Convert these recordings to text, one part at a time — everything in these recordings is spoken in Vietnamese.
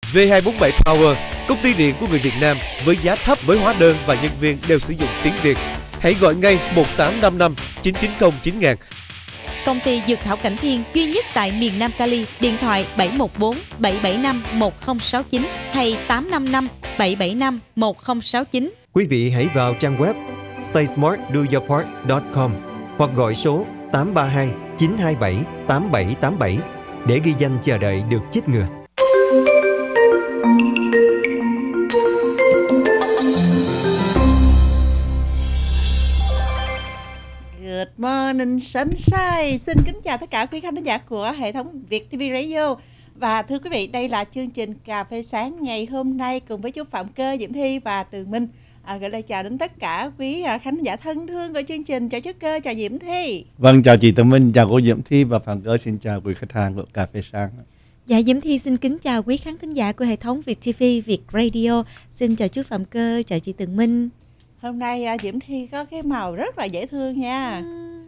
V247 Power, công ty điện của người Việt Nam với giá thấp, với hóa đơn và nhân viên đều sử dụng tiếng Việt. Hãy gọi ngay 1855 990 9000. Công ty Dược Thảo Cảnh Thiên duy nhất tại miền Nam Cali, điện thoại 714 775 1069 hay 855 775 1069. Quý vị hãy vào trang web staysmartdoyourpart.com hoặc gọi số 832 927 8787 để ghi danh chờ đợi được chích ngừa. Good morning sunshine. Xin kính chào tất cả quý khán giả của hệ thống Việt TV Radio. Và thưa quý vị, đây là chương trình Cà phê sáng ngày hôm nay cùng với chú Phạm Cơ, Diễm Thi và Tường Minh. Gửi lời chào đến tất cả quý khán giả thân thương của chương trình. Chào chú Cơ, chào Diễm Thi. Vâng, chào chị Tường Minh, chào cô Diễm Thi và Phạm Cơ, xin chào quý khách hàng của Cà phê sáng. Dạ, Diễm Thi xin kính chào quý khán thính giả của hệ thống Việt TV Việt Radio. Xin chào chú Phạm Cơ, chào chị Tường Minh. Hôm nay Diễm Thi có cái màu rất là dễ thương nha.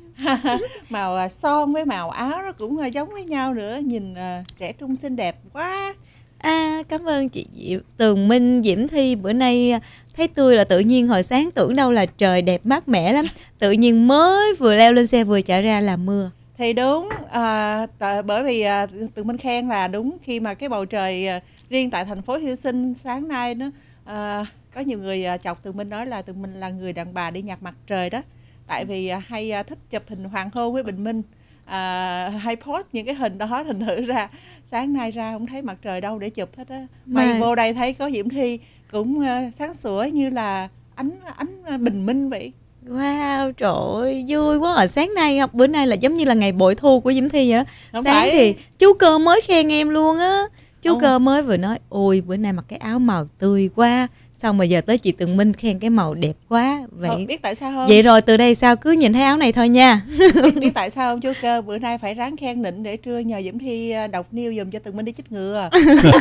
Màu son với màu áo nó cũng giống với nhau nữa. Nhìn trẻ trung xinh đẹp quá. Cảm ơn chị Tường Minh, Diễm Thi. Bữa nay thấy tươi là tự nhiên, hồi sáng tưởng đâu là trời đẹp mát mẻ lắm. Tự nhiên mới vừa leo lên xe vừa chạy ra là mưa. Thì đúng, bởi vì Tường Minh khen là đúng khi mà cái bầu trời riêng tại thành phố Hy Sinh sáng nay nó có nhiều người chọc Tường Minh nói là Tường Minh là người đàn bà đi nhặt mặt trời đó. Tại vì hay thích chụp hình hoàng hôn với bình minh, hay post những cái hình đó, thành thử ra sáng nay ra không thấy mặt trời đâu để chụp hết á. May vô đây thấy có Diễm Thi cũng sáng sủa như là ánh bình minh vậy. Wow, trời ơi, vui quá à. Sáng nay, bữa nay là giống như là ngày bội thu của Diễm Thi vậy đó. Không sáng phải. Thì chú Cơ mới khen em luôn á. Chú Cơ mới vừa nói, ôi bữa nay mặc cái áo màu tươi quá. Xong mà giờ tới chị Tường Minh khen cái màu đẹp quá. Vậy biết tại sao không? Vậy rồi từ đây sao cứ nhìn thấy áo này thôi nha. biết tại sao không chú Cơ? Bữa nay phải ráng khen nịnh để trưa nhờ Diễm Thi đọc news dùm cho Tường Minh đi chích ngừa.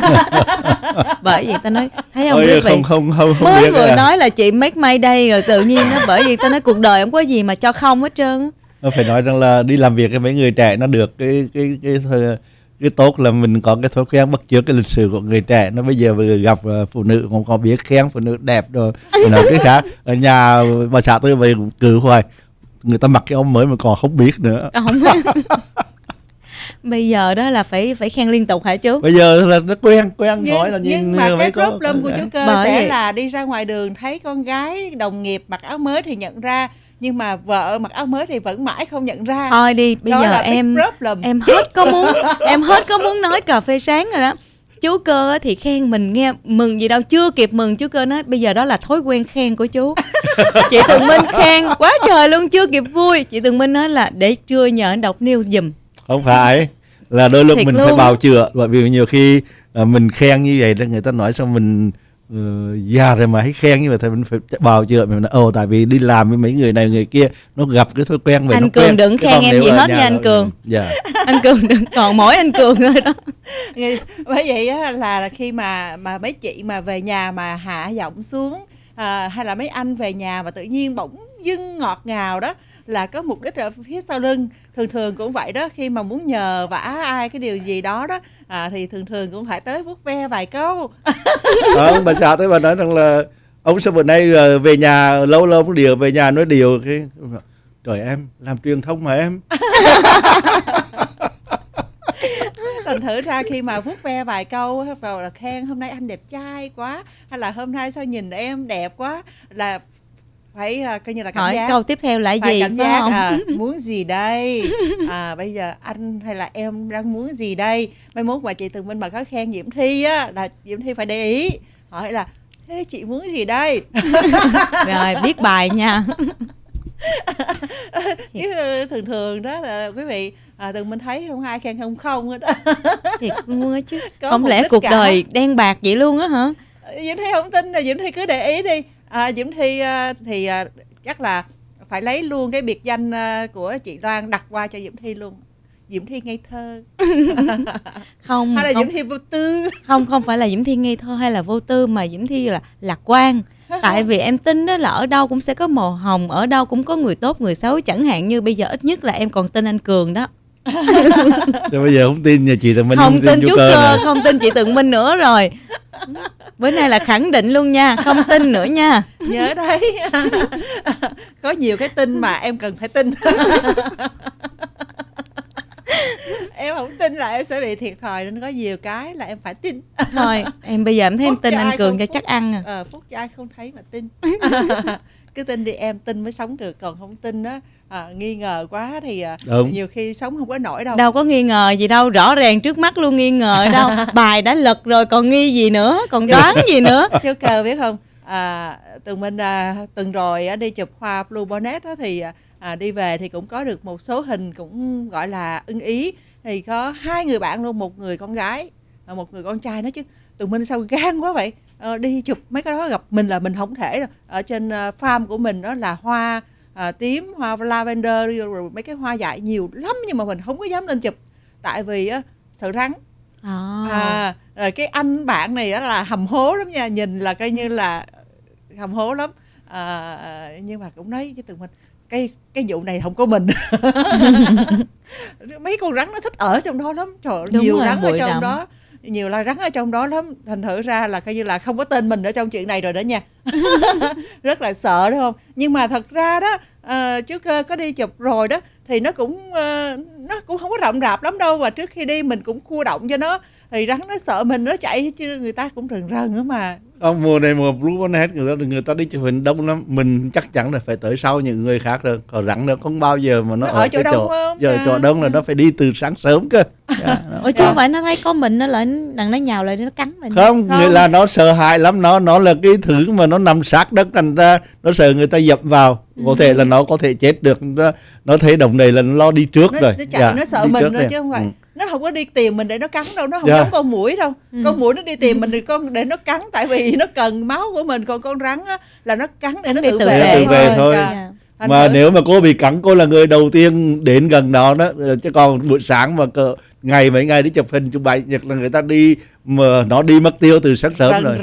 Bởi vì ta nói, thấy không quý vị? Không mới vừa nói là chị make my day rồi tự nhiên nó, bởi vì ta nói cuộc đời không có gì mà cho không hết trơn. Nó phải nói rằng là đi làm việc với mấy người trẻ nó được cái tốt là mình có cái thói quen bắt chước cái lịch sử của người trẻ. Nó bây giờ vừa gặp phụ nữ cũng có biết khen phụ nữ đẹp rồi. Nói cái khác ở nhà bà xã tôi về cử hoài người ta mặc cái áo mới mà còn không biết nữa. Không biết. Bây giờ đó là phải khen liên tục hả chú? Bây giờ là nó quen nói là nhưng mà cái problem của chú Cơ sẽ là đi ra ngoài đường thấy con gái đồng nghiệp mặc áo mới thì nhận ra, nhưng mà vợ mặc áo mới thì vẫn mãi không nhận ra. Thôi đi, bây đó giờ em hết có muốn nói cà phê sáng rồi đó. Chú Cơ thì khen mình nghe mừng gì đâu, chưa kịp mừng chú Cơ nói bây giờ đó là thói quen khen của chú. Chị Tường Minh khen quá trời luôn, chưa kịp vui. Chị Tường Minh nói là để trưa nhờ anh đọc news giùm. Không phải, là đôi lúc thiệt mình luôn. Phải bào chữa, bởi vì nhiều khi mình khen như vậy người ta nói xong mình già rồi mà hãy khen như vậy thì mình phải bào chữa, mình nói tại vì đi làm với mấy người này người kia nó gặp cái thói quen vậy. Anh Cường đừng khen em gì hết nha anh Cường. Dạ. Anh Cường đừng, còn mỗi anh Cường thôi đó. Bởi vậy á, là khi mà mấy chị mà về nhà mà hạ giọng xuống, hay là mấy anh về nhà mà tự nhiên bỗng dưng ngọt ngào đó, là có mục đích ở phía sau lưng. Thường cũng vậy đó, khi mà muốn nhờ vả ai cái điều gì đó đó, thì thường cũng phải tới vuốt ve vài câu. Bà xã tới bà nói rằng là ông sao bữa nay về nhà lâu không điều, về nhà nói điều cái trời em làm truyền thông mà em. Thành thử ra khi mà vuốt ve vài câu vào là khen hôm nay anh đẹp trai quá, hay là hôm nay sao nhìn em đẹp quá, là phải coi như là cảm hỏi giác. Câu tiếp theo là gì cảm giác muốn gì đây, bây giờ anh hay là em đang muốn gì đây. Mai mốt mà chị Tường Minh mà có khen Diễm Thi á, là Diễm Thi phải để ý hỏi là thế chị muốn gì đây. Rồi biết bài nha. Chứ thường đó là quý vị Tường Minh thấy không ai khen không hết đó. Thiệt luôn á chứ. Không lẽ cuộc đời đen bạc vậy luôn á hả? Diễm Thi không tin là Diễm Thi cứ để ý đi. Diễm Thi thì chắc là phải lấy luôn cái biệt danh của chị Loan đặt qua cho Diễm Thi luôn. Diễm Thi ngây thơ. Không, hay là Diễm Thi vô tư. Không phải là Diễm Thi ngây thơ hay là vô tư, mà Diễm Thi là lạc quan. Tại vì em tin đó là ở đâu cũng sẽ có màu hồng, ở đâu cũng có người tốt người xấu. Chẳng hạn như bây giờ ít nhất là em còn tin anh Cường đó. Bây giờ không tin nhà chị Tường Minh, không tin chú Cơ, không tin chị Tường Minh nữa rồi. Bữa nay là khẳng định luôn nha, không tin nữa nha. Nhớ đấy. Có nhiều cái tin mà em cần phải tin. Em không tin là em sẽ bị thiệt thòi, nên có nhiều cái là em phải tin. Thôi em bây giờ em thấy em tin anh Cường cho chắc ăn à. Phúc cho ai không thấy mà tin. Cứ tin đi em, tin mới sống được, còn không tin á nghi ngờ quá thì nhiều khi sống không có nổi đâu. Đâu có nghi ngờ gì đâu, rõ ràng trước mắt luôn, nghi ngờ đâu. Bài đã lật rồi còn nghi gì nữa, còn đoán gì nữa. Chú Cơ biết không, tụi mình tuần rồi đi chụp hoa Blue Bonnet thì đi về thì cũng có được một số hình cũng gọi là ưng ý. Thì có 2 người bạn luôn, một người con gái, một người con trai. Nói chứ tụi mình sao gan quá vậy, đi chụp mấy cái đó gặp mình là mình không thể đâu. Ở trên farm của mình đó là hoa tím, hoa lavender, rồi mấy cái hoa dại nhiều lắm, nhưng mà mình không có dám lên chụp tại vì sợ rắn. Rồi cái anh bạn này đó là hầm hố lắm nha, nhìn là coi như là hầm hố lắm. Nhưng mà cũng nói với tụi mình cái vụ này không có mình. Mấy con rắn nó thích ở trong đó lắm, trời ơi, nhiều rắn ở trong đó, nhiều là rắn ở trong đó lắm, thành thử ra là coi như là không có tên mình ở trong chuyện này rồi đó nha. Rất là sợ đúng không? Nhưng mà thật ra đó chú Cơ có đi chụp rồi đó thì nó cũng không có rậm rạp lắm đâu, và trước khi đi mình cũng cua động cho nó, thì rắn nó sợ mình nó chạy chứ người ta cũng rần rần nữa mà. Mùa này mùa Blue Bonnet người ta đi chụp hình đông lắm, mình chắc chắn là phải tới sau những người khác rồi, còn rắn nó không bao giờ mà nó ở chỗ đông không? Giờ chỗ đông là nó phải đi từ sáng sớm cơ. Ủa chứ không phải nó thấy có mình nó lại đằng nó nhào lại nó cắn mình? Không, nghĩa là nó sợ hãi lắm, nó là cái thứ mà nó nằm sát đất, thành ra nó sợ người ta dập vào, có thể là nó có thể chết được. Nó thấy đồng này là nó lo đi trước rồi. Nó chạy, nó sợ mình rồi chứ không phải. Nó không có đi tìm mình để nó cắn đâu, nó không giống con muỗi đâu. Con muỗi nó đi tìm mình thì để nó cắn, tại vì nó cần máu của mình, còn con rắn á là nó cắn để nó tự về thôi. Mà nếu mà cô bị cắn, cô là người đầu tiên đến gần đó đó, chứ còn buổi sáng mà mấy ngày đi chụp hình chụp bài nhật là người ta đi mà nó đi mất tiêu từ sáng sớm rồi.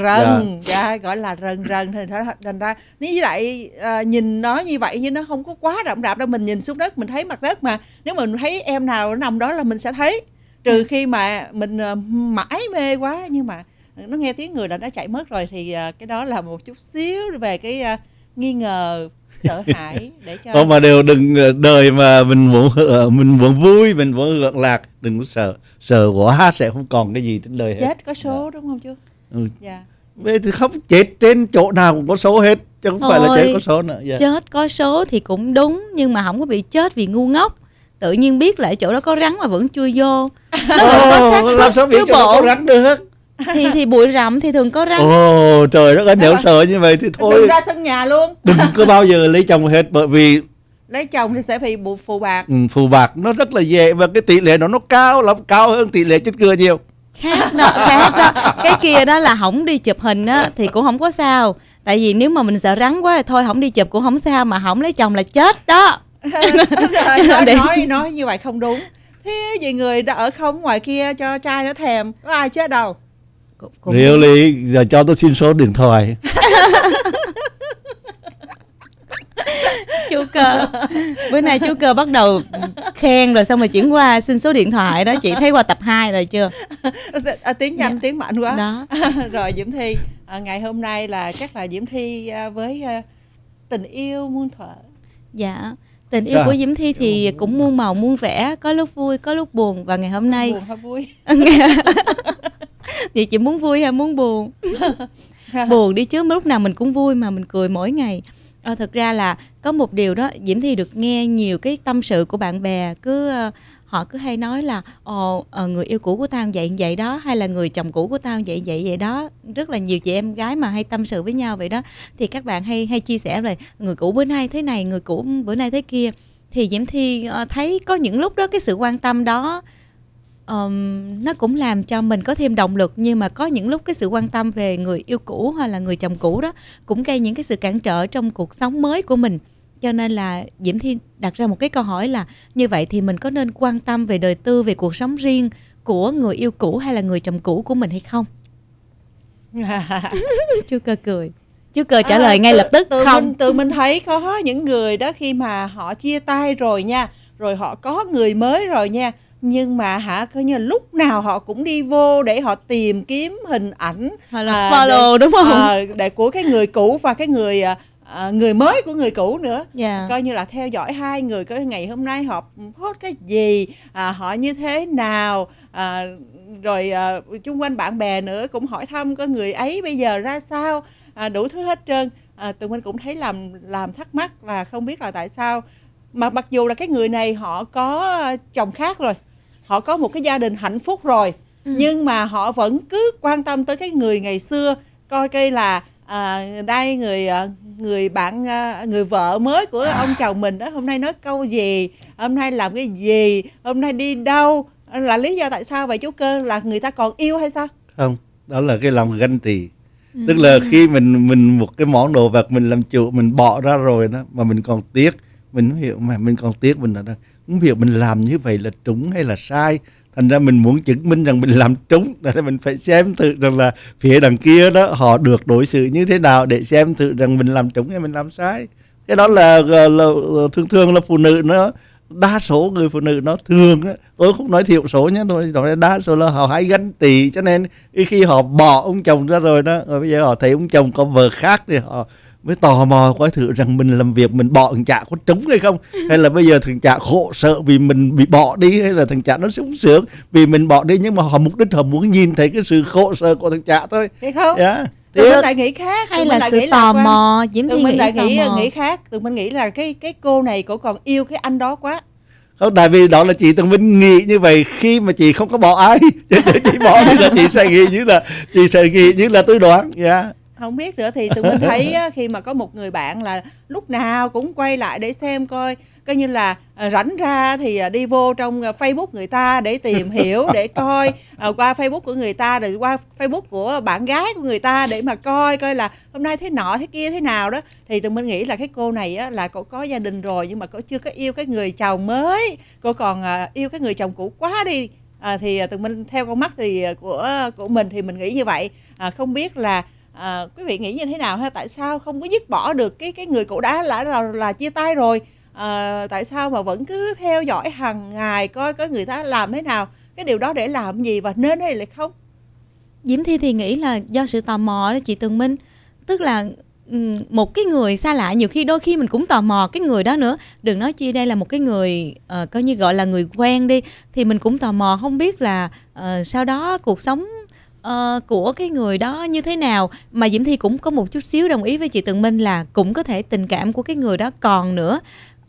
Gọi là rần thành ra nếu với lại nhìn nó như vậy nhưng nó không có quá rậm rạp đâu, mình nhìn xuống đất mình thấy mặt đất mà, nếu mà mình thấy em nào nó nằm đó là mình sẽ thấy, trừ khi mà mình mãi mê quá, nhưng mà nó nghe tiếng người là nó chạy mất rồi, thì cái đó là một chút xíu về cái nghi ngờ, sợ hãi để cho. Không, mà đều đừng đời mà mình muốn vui, mình muốn hưởng lạc, đừng có sợ quá sẽ không còn cái gì trên đời hết. Chết có số đúng không chú? Dạ. Vậy thì không, chết trên chỗ nào cũng có số hết, chứ không phải là chết có số nữa. Chết có số thì cũng đúng, nhưng mà không có bị chết vì ngu ngốc. Tự nhiên biết là chỗ đó có rắn mà vẫn chui vô. Nó có xác suất, làm sao biết chỗ đó có rắn được? Thì bụi rậm thì thường có rắn. Trời đất ơi, nếu sợ như vậy thì thôi đừng ra sân nhà luôn. Đừng có bao giờ lấy chồng hết, bởi vì lấy chồng thì sẽ bị phù bạc. Phù bạc nó rất là dễ, và cái tỷ lệ nó cao lắm, cao hơn tỷ lệ chết cưa nhiều. Khác đó. Cái kia đó là không đi chụp hình á thì cũng không có sao, tại vì nếu mà mình sợ rắn quá thì thôi không đi chụp cũng không sao, mà không lấy chồng là chết đó. Nói như vậy không đúng. Thế vì người đã ở không ngoài kia cho trai nó thèm, có ai chết đâu. Really? Giờ cho tôi xin số điện thoại. Chú Cơ, bữa nay chú Cơ bắt đầu khen rồi xong rồi chuyển qua xin số điện thoại đó, chị thấy qua tập 2 rồi chưa? Tiếng nhanh, tiếng mạnh quá đó. Rồi Diễm Thi, ngày hôm nay là chắc là Diễm Thi với tình yêu muôn thuở. Dạ, tình yêu của Diễm Thi thì cũng muôn màu muôn vẻ, có lúc vui có lúc buồn, và ngày hôm nay buồn hay vui? Thì chị muốn vui hay muốn buồn? Buồn đi chứ, lúc nào mình cũng vui mà, mình cười mỗi ngày. Thực ra là có một điều đó, Diễm Thi được nghe nhiều cái tâm sự của bạn bè, họ cứ hay nói là người yêu cũ của tao vậy đó, hay là người chồng cũ của tao vậy đó. Rất là nhiều chị em gái mà hay tâm sự với nhau vậy đó. Thì các bạn hay chia sẻ về người cũ bữa nay thế này, người cũ bữa nay thế kia. Thì Diễm Thi thấy có những lúc đó cái sự quan tâm đó nó cũng làm cho mình có thêm động lực, nhưng mà có những lúc cái sự quan tâm về người yêu cũ hoặc là người chồng cũ đó cũng gây những cái sự cản trở trong cuộc sống mới của mình. Cho nên là Diễm Thi đặt ra một cái câu hỏi là như vậy thì mình có nên quan tâm về đời tư, về cuộc sống riêng của người yêu cũ hay là người chồng cũ của mình hay không? Chú Cơ cười. Chú Cơ trả lời ngay lập tức không. Tự mình thấy có những người đó khi mà họ chia tay rồi nha, rồi họ có người mới rồi nha, nhưng mà coi như lúc nào họ cũng đi vô để họ tìm kiếm hình ảnh hoặc là follow đúng không? Để của cái người cũ và cái người mới của người cũ nữa. Coi như là theo dõi hai người coi ngày hôm nay họ post cái gì, họ như thế nào, rồi chung quanh bạn bè nữa cũng hỏi thăm có người ấy bây giờ ra sao, đủ thứ hết trơn. Tụi mình cũng thấy làm thắc mắc là không biết là tại sao mà mặc dù là cái người này họ có chồng khác rồi, họ có một cái gia đình hạnh phúc rồi, nhưng mà họ vẫn cứ quan tâm tới cái người ngày xưa, coi cây là đây người vợ mới của ông chồng mình đó hôm nay nói câu gì, hôm nay làm cái gì, hôm nay đi đâu, là lý do tại sao vậy chú Cơ? Là người ta còn yêu hay sao? Không, đó là cái lòng ganh tị. Tức là khi mình một cái món đồ vật mình làm chủ, mình bỏ ra rồi đó mà mình còn tiếc, mình không hiểu mà mình còn tiếc, mình không hiểu mình làm như vậy là trúng hay là sai. Thành ra mình muốn chứng minh rằng mình làm trúng, là mình phải xem thử rằng là phía đằng kia đó họ được đối xử như thế nào để xem thử rằng mình làm trúng hay mình làm sai. Cái đó là thường là phụ nữ nó, đa số người phụ nữ nó thường á, tôi không nói thiểu số nhé, tôi nói đa số là họ hay ganh tị, cho nên khi họ bỏ ông chồng ra rồi đó, rồi bây giờ họ thấy ông chồng có vợ khác thì họ mới tò mò coi thử rằng mình làm việc mình bỏ thằng chả có trúng hay không, hay là bây giờ thằng chả khổ sợ vì mình bị bỏ đi, hay là thằng chả nó sung sướng vì mình bỏ đi, nhưng mà họ mục đích họ muốn nhìn thấy cái sự khổ sở của thằng chả thôi. Thấy không? Tụi mình lại nghĩ khác, hay là sự tò mò, tụi mình lại nghĩ khác, tụi mình nghĩ là cái cô này cổ còn yêu cái anh đó quá. Không, tại vì đó là chị Tường Vinh nghĩ như vậy khi mà chị không có bỏ ai, chị bỏ thì là chị sẽ nghĩ như là tôi đoán. Không biết nữa, thì tụi mình thấy khi mà có một người bạn là lúc nào cũng quay lại để xem coi như là rảnh ra thì đi vô trong Facebook người ta để tìm hiểu, để coi qua Facebook của người ta, rồi qua Facebook của bạn gái của người ta để mà coi là hôm nay thế nọ thế kia thế nào đó. Thì tụi mình nghĩ là cái cô này á, là cô có gia đình rồi nhưng mà cô chưa có yêu cái người chồng mới, cô còn yêu cái người chồng cũ quá đi. Thì tụi mình theo con mắt thì của mình thì mình nghĩ như vậy. Không biết là quý vị nghĩ như thế nào ha? Tại sao không có dứt bỏ được cái người cũ đã là chia tay rồi, tại sao mà vẫn cứ theo dõi hàng ngày coi người ta làm thế nào, cái điều đó để làm gì và nên hay là không? Diễm Thi thì nghĩ là do sự tò mò đó chị Tường Minh. Tức là một cái người xa lạ nhiều khi đôi khi mình cũng tò mò cái người đó nữa. Đừng nói chi đây là một cái người coi như gọi là người quen đi, thì mình cũng tò mò không biết là sau đó cuộc sống của cái người đó như thế nào. Mà Diễm Thi cũng có một chút xíu đồng ý với chị Tường Minh là cũng có thể tình cảm của cái người đó còn nữa.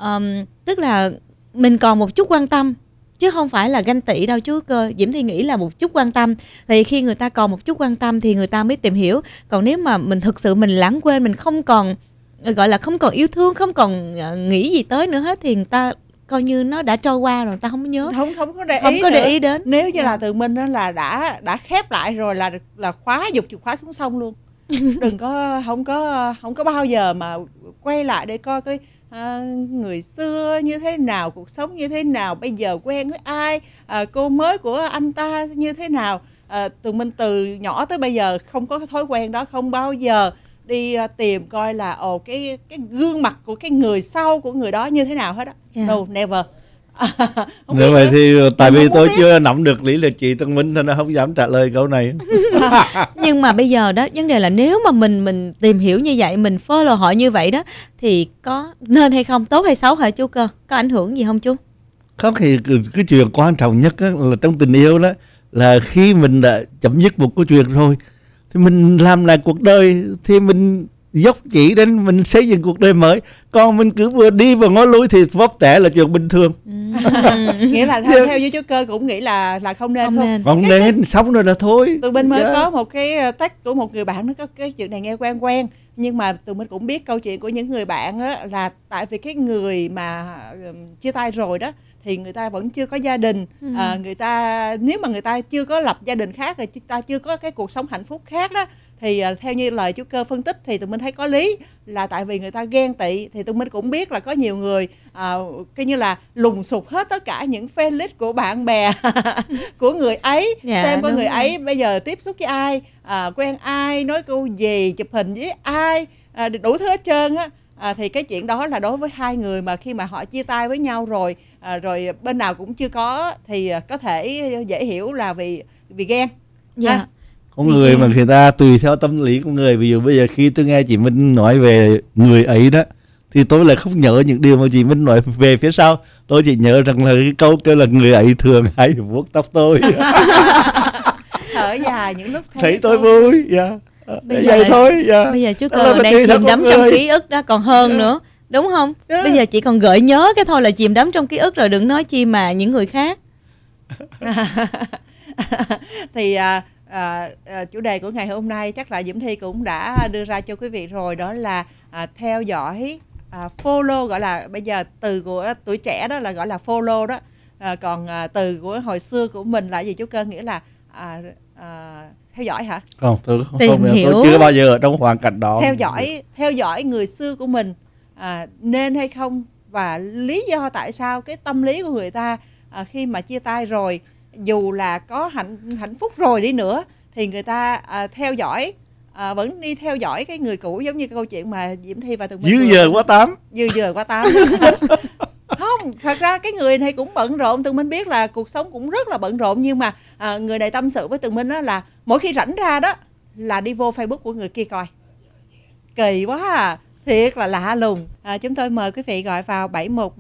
Tức là mình còn một chút quan tâm chứ không phải là ganh tị đâu chú Cơ. Diễm Thi nghĩ là một chút quan tâm, thì khi người ta còn một chút quan tâm thì người ta mới tìm hiểu. Còn nếu mà mình thực sự mình lãng quên, mình không còn gọi là không còn yêu thương, không còn nghĩ gì tới nữa hết, thì người ta coi như nó đã trôi qua rồi, người ta không có nhớ, không có để ý đến. Nếu như là Tường Minh đó là đã khép lại rồi là dục chìa khóa xuống sông luôn. Đừng có không có bao giờ mà quay lại để coi cái người xưa như thế nào, cuộc sống như thế nào, bây giờ quen với ai, cô mới của anh ta như thế nào. Tường Minh từ nhỏ tới bây giờ không có cái thói quen đó, không bao giờ đi tìm coi là cái gương mặt của cái người sau của người đó như thế nào hết á. No, never. Nếu vậy thì tại vì tôi chưa nắm được lý lịch chị Tường Minh nên nó không dám trả lời câu này. Nhưng mà bây giờ đó vấn đề là nếu mà mình tìm hiểu như vậy, mình follow họ như vậy đó, thì có nên hay không, tốt hay xấu hả chú Cơ? Có ảnh hưởng gì không chú? Không, thì cái chuyện quan trọng nhất là trong tình yêu đó là khi mình đã chấm dứt một câu chuyện rồi thì mình làm lại cuộc đời, thì mình dốc chỉ đến mình xây dựng cuộc đời mới. Còn mình cứ vừa đi vừa ngó lui thì vấp té là chuyện bình thường. Nghĩa là theo như chú Cơ cũng nghĩ là không nên. Không nên, xong rồi là thôi. Tụi mình mới có một cái text của một người bạn, nó có cái chuyện này nghe quen, nhưng mà tụi mình cũng biết câu chuyện của những người bạn đó, là tại vì cái người mà chia tay rồi đó thì người ta vẫn chưa có gia đình, người ta nếu mà người ta chưa có lập gia đình khác, rồi người ta chưa có cái cuộc sống hạnh phúc khác đó, thì theo như lời chú Cơ phân tích thì tụi mình thấy có lý, là tại vì người ta ghen tị. Thì tụi mình cũng biết là có nhiều người coi như là lùng sục hết tất cả những fan list của bạn bè của người ấy, xem có người ấy bây giờ tiếp xúc với ai, quen ai, nói câu gì, chụp hình với ai, đủ thứ hết trơn á. thì cái chuyện đó là đối với hai người mà khi mà họ chia tay với nhau rồi, rồi bên nào cũng chưa có thì có thể dễ hiểu là vì ghen. Dạ. Có người mà người ta tùy theo tâm lý của người. Ví dụ bây giờ khi tôi nghe chị Minh nói về người ấy đó, thì tôi lại không nhớ những điều mà chị Minh nói về phía sau. Tôi chỉ nhớ rằng là cái câu kêu là người ấy thường hay vuốt tóc tôi. Thở dài những lúc thấy tôi vui. Bây giờ thôi. Bây giờ chú Cơ đang chìm đắm trong ký ức đó còn hơn nữa, đúng không? Bây giờ chỉ còn gợi nhớ cái thôi là chìm đắm trong ký ức rồi, đừng nói chi mà những người khác. Thì chủ đề của ngày hôm nay chắc là Diễm Thi cũng đã đưa ra cho quý vị rồi, đó là theo dõi, follow, gọi là bây giờ từ của tuổi trẻ đó là gọi là follow đó. Còn từ của hồi xưa của mình là gì chú Cơ? Nghĩa là theo dõi hả? Không, tôi tìm hiểu. Tôi chưa bao giờ ở trong hoàn cảnh đó. Theo dõi người xưa của mình nên hay không, và lý do tại sao cái tâm lý của người ta khi mà chia tay rồi, dù là có hạnh phúc rồi đi nữa thì người ta theo dõi, vẫn đi theo dõi cái người cũ, giống như cái câu chuyện mà Diễm Thi và Tường Minh dư giờ quá tám. Không, thật ra cái người này cũng bận rộn, Tường Minh biết là cuộc sống cũng rất là bận rộn, nhưng mà người này tâm sự với Tường Minh đó là mỗi khi rảnh ra đó là đi vô Facebook của người kia coi. Kỳ quá à, thiệt là lạ lùng. Chúng tôi mời quý vị gọi vào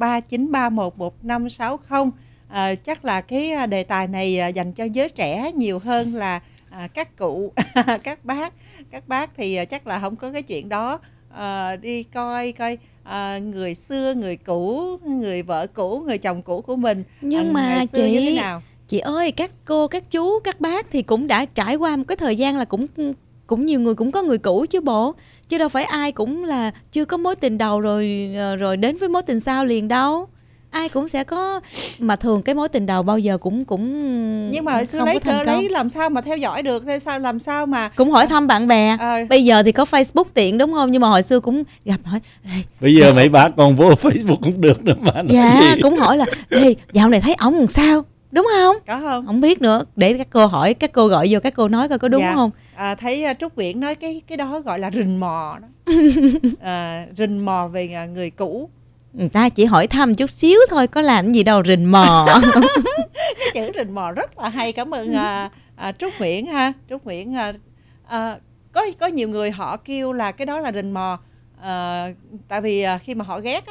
713-931-1560. Chắc là cái đề tài này dành cho giới trẻ nhiều hơn là các cụ, các bác thì chắc là không có cái chuyện đó. Đi coi người xưa, người cũ, người vợ cũ, người chồng cũ của mình. Nhưng mà chị ơi, các cô, các chú, các bác thì cũng đã trải qua một cái thời gian là cũng nhiều người cũng có người cũ chứ bộ, chứ đâu phải ai cũng là chưa có mối tình đầu rồi đến với mối tình sau liền đâu. Ai cũng sẽ có, mà thường cái mối tình đầu bao giờ cũng nhưng mà hồi xưa lấy làm sao mà theo dõi được, sao làm sao mà cũng hỏi thăm bạn bè. Bây giờ thì có Facebook tiện đúng không, nhưng mà hồi xưa cũng gặp hỏi bây giờ mấy bác còn vô Facebook cũng được nữa mà. Dạ, cũng hỏi là dạo này thấy ổng làm sao, đúng không? Có không? Không biết nữa, để các cô hỏi, các cô gọi vô, các cô nói coi có đúng không. Thấy Trúc Nguyễn nói cái đó gọi là rình mò đó. Rình mò về người cũ. Người ta chỉ hỏi thăm chút xíu thôi, có làm gì đâu rình mò. Cái chữ rình mò rất là hay, cảm ơn Trúc Nguyễn ha. Trúc Nguyễn có nhiều người họ kêu là cái đó là rình mò, tại vì khi mà họ ghét á,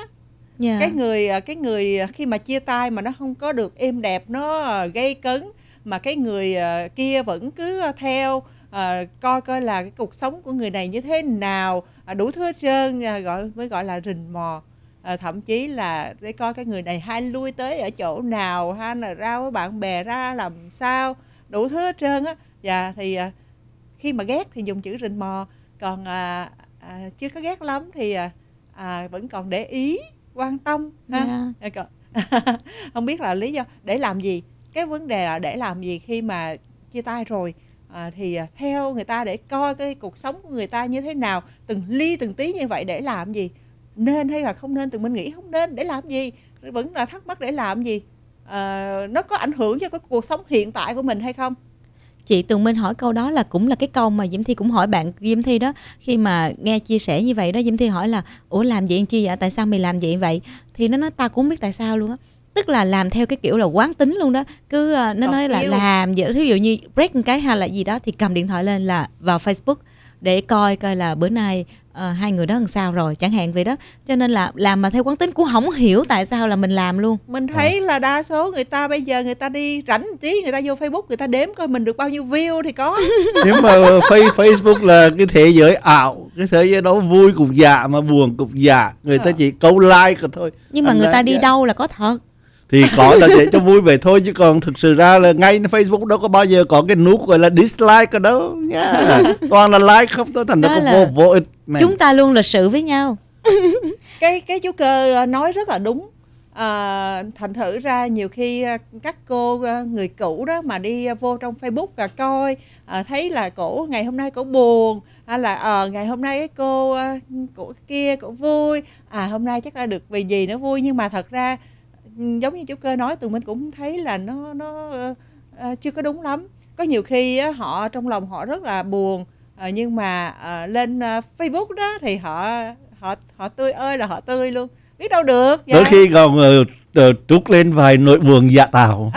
cái người khi mà chia tay mà nó không có được êm đẹp, nó gây cấn, mà cái người kia vẫn cứ theo coi là cái cuộc sống của người này như thế nào, đủ thứ hết trơn, mới gọi là rình mò. Thậm chí là để coi cái người này hay lui tới ở chỗ nào, hay là ra với bạn bè ra làm sao, đủ thứ hết trơn á. Và thì khi mà ghét thì dùng chữ rình mò, còn chưa có ghét lắm thì vẫn còn để ý, quan tâm ha. Không biết là lý do để làm gì, cái vấn đề là để làm gì khi mà chia tay rồi. Thì theo người ta để coi cái cuộc sống của người ta như thế nào, từng ly từng tí như vậy để làm gì, nên hay là không nên. Tụi mình nghĩ không nên, để làm gì, vẫn là thắc mắc để làm gì, nó có ảnh hưởng cho cái cuộc sống hiện tại của mình hay không. Chị Tường Minh hỏi câu đó là cũng là cái câu mà Diễm Thi cũng hỏi bạn Diễm Thi đó. Khi mà nghe chia sẻ như vậy đó, Diễm Thi hỏi là ủa làm vậy chi vậy, tại sao mày làm vậy? Thì nó nói ta cũng không biết tại sao luôn á. Tức là làm theo cái kiểu là quán tính luôn đó. Cứ nó nói là làm vậy, ví dụ như break một cái hay là gì đó thì cầm điện thoại lên là vào Facebook để coi là bữa nay hai người đó làm sao rồi, chẳng hạn vậy đó. Cho nên là làm mà theo quán tính cũng không hiểu tại sao là mình làm luôn. Mình thấy là đa số người ta bây giờ người ta đi rảnh tí, người ta vô Facebook người ta đếm coi mình được bao nhiêu view thì có. Nhưng mà Facebook là cái thế giới ảo, cái thế giới đó vui cục dạ mà buồn cục dạ, người ta chỉ câu like thôi. Nhưng mà người ta đi đâu là có thật. Thì có là để cho vui vậy thôi, chứ còn thực sự ra là ngay Facebook đâu có bao giờ có cái nút gọi là dislike ở đâu nha. Toàn là like không thôi, thành ra có vô ích. Chúng ta luôn lịch sự với nhau. Cái chú Cơ nói rất là đúng. Thành thử ra nhiều khi các cô người cũ đó mà đi vô trong Facebook và coi, thấy là cổ ngày hôm nay cổ buồn, hay là ngày hôm nay cái cô kia cổ vui, hôm nay chắc là được vì gì nó vui. Nhưng mà thật ra giống như chú Cơ nói, tụi mình cũng thấy là nó chưa có đúng lắm. Có nhiều khi họ trong lòng họ rất là buồn, nhưng mà lên Facebook đó thì họ họ tươi ơi là họ tươi luôn, biết đâu được. Đôi khi còn trút lên vài nỗi buồn dạ tào.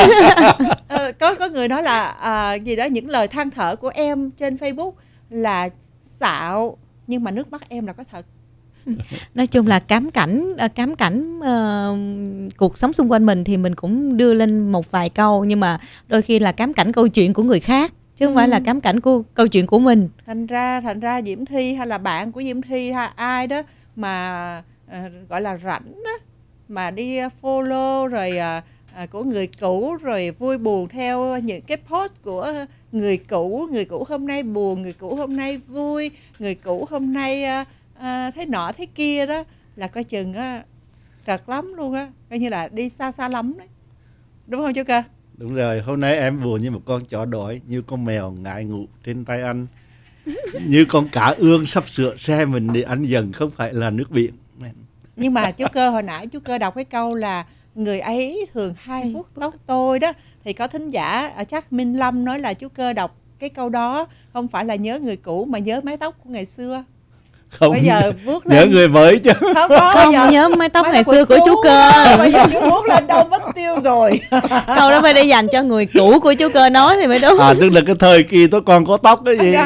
Có người nói là gì đó, những lời than thở của em trên Facebook là xạo, nhưng mà nước mắt em là có thật. Nói chung là cám cảnh cuộc sống xung quanh mình thì mình cũng đưa lên một vài câu, nhưng mà đôi khi là cám cảnh câu chuyện của người khác chứ không phải là cám cảnh của câu chuyện của mình. Thành ra Diễm Thi hay là bạn của Diễm Thi hay ai đó mà gọi là rảnh đó, mà đi follow rồi của người cũ, rồi vui buồn theo những cái post của người cũ hôm nay buồn, người cũ hôm nay vui, người cũ hôm nay thế nọ thế kia đó, là coi chừng trật lắm luôn á, coi như là đi xa lắm đấy, đúng không chú Cơ? Đúng rồi, hôm nay em buồn như một con chó đói, như con mèo ngại ngủ trên tay anh, như con cá ương sắp sửa xe mình để ăn dần, không phải là nước biển. Nhưng mà chú Cơ, hồi nãy chú Cơ đọc cái câu là người ấy thường 2 vuốt tóc tôi đó, thì có thính giả chắc Minh Lâm nói là chú Cơ đọc cái câu đó không phải là nhớ người cũ mà nhớ mái tóc của ngày xưa. Không, bây giờ vuốt lên nhớ người mới chứ. Không nhớ mái tóc ngày xưa của chú Cơ. Bây giờ chú vuốt lên đâu mất tiêu rồi. Câu đó phải để dành cho người cũ của chú Cơ nói thì mới đúng. Tức là cái thời kỳ tôi còn có tóc cái gì.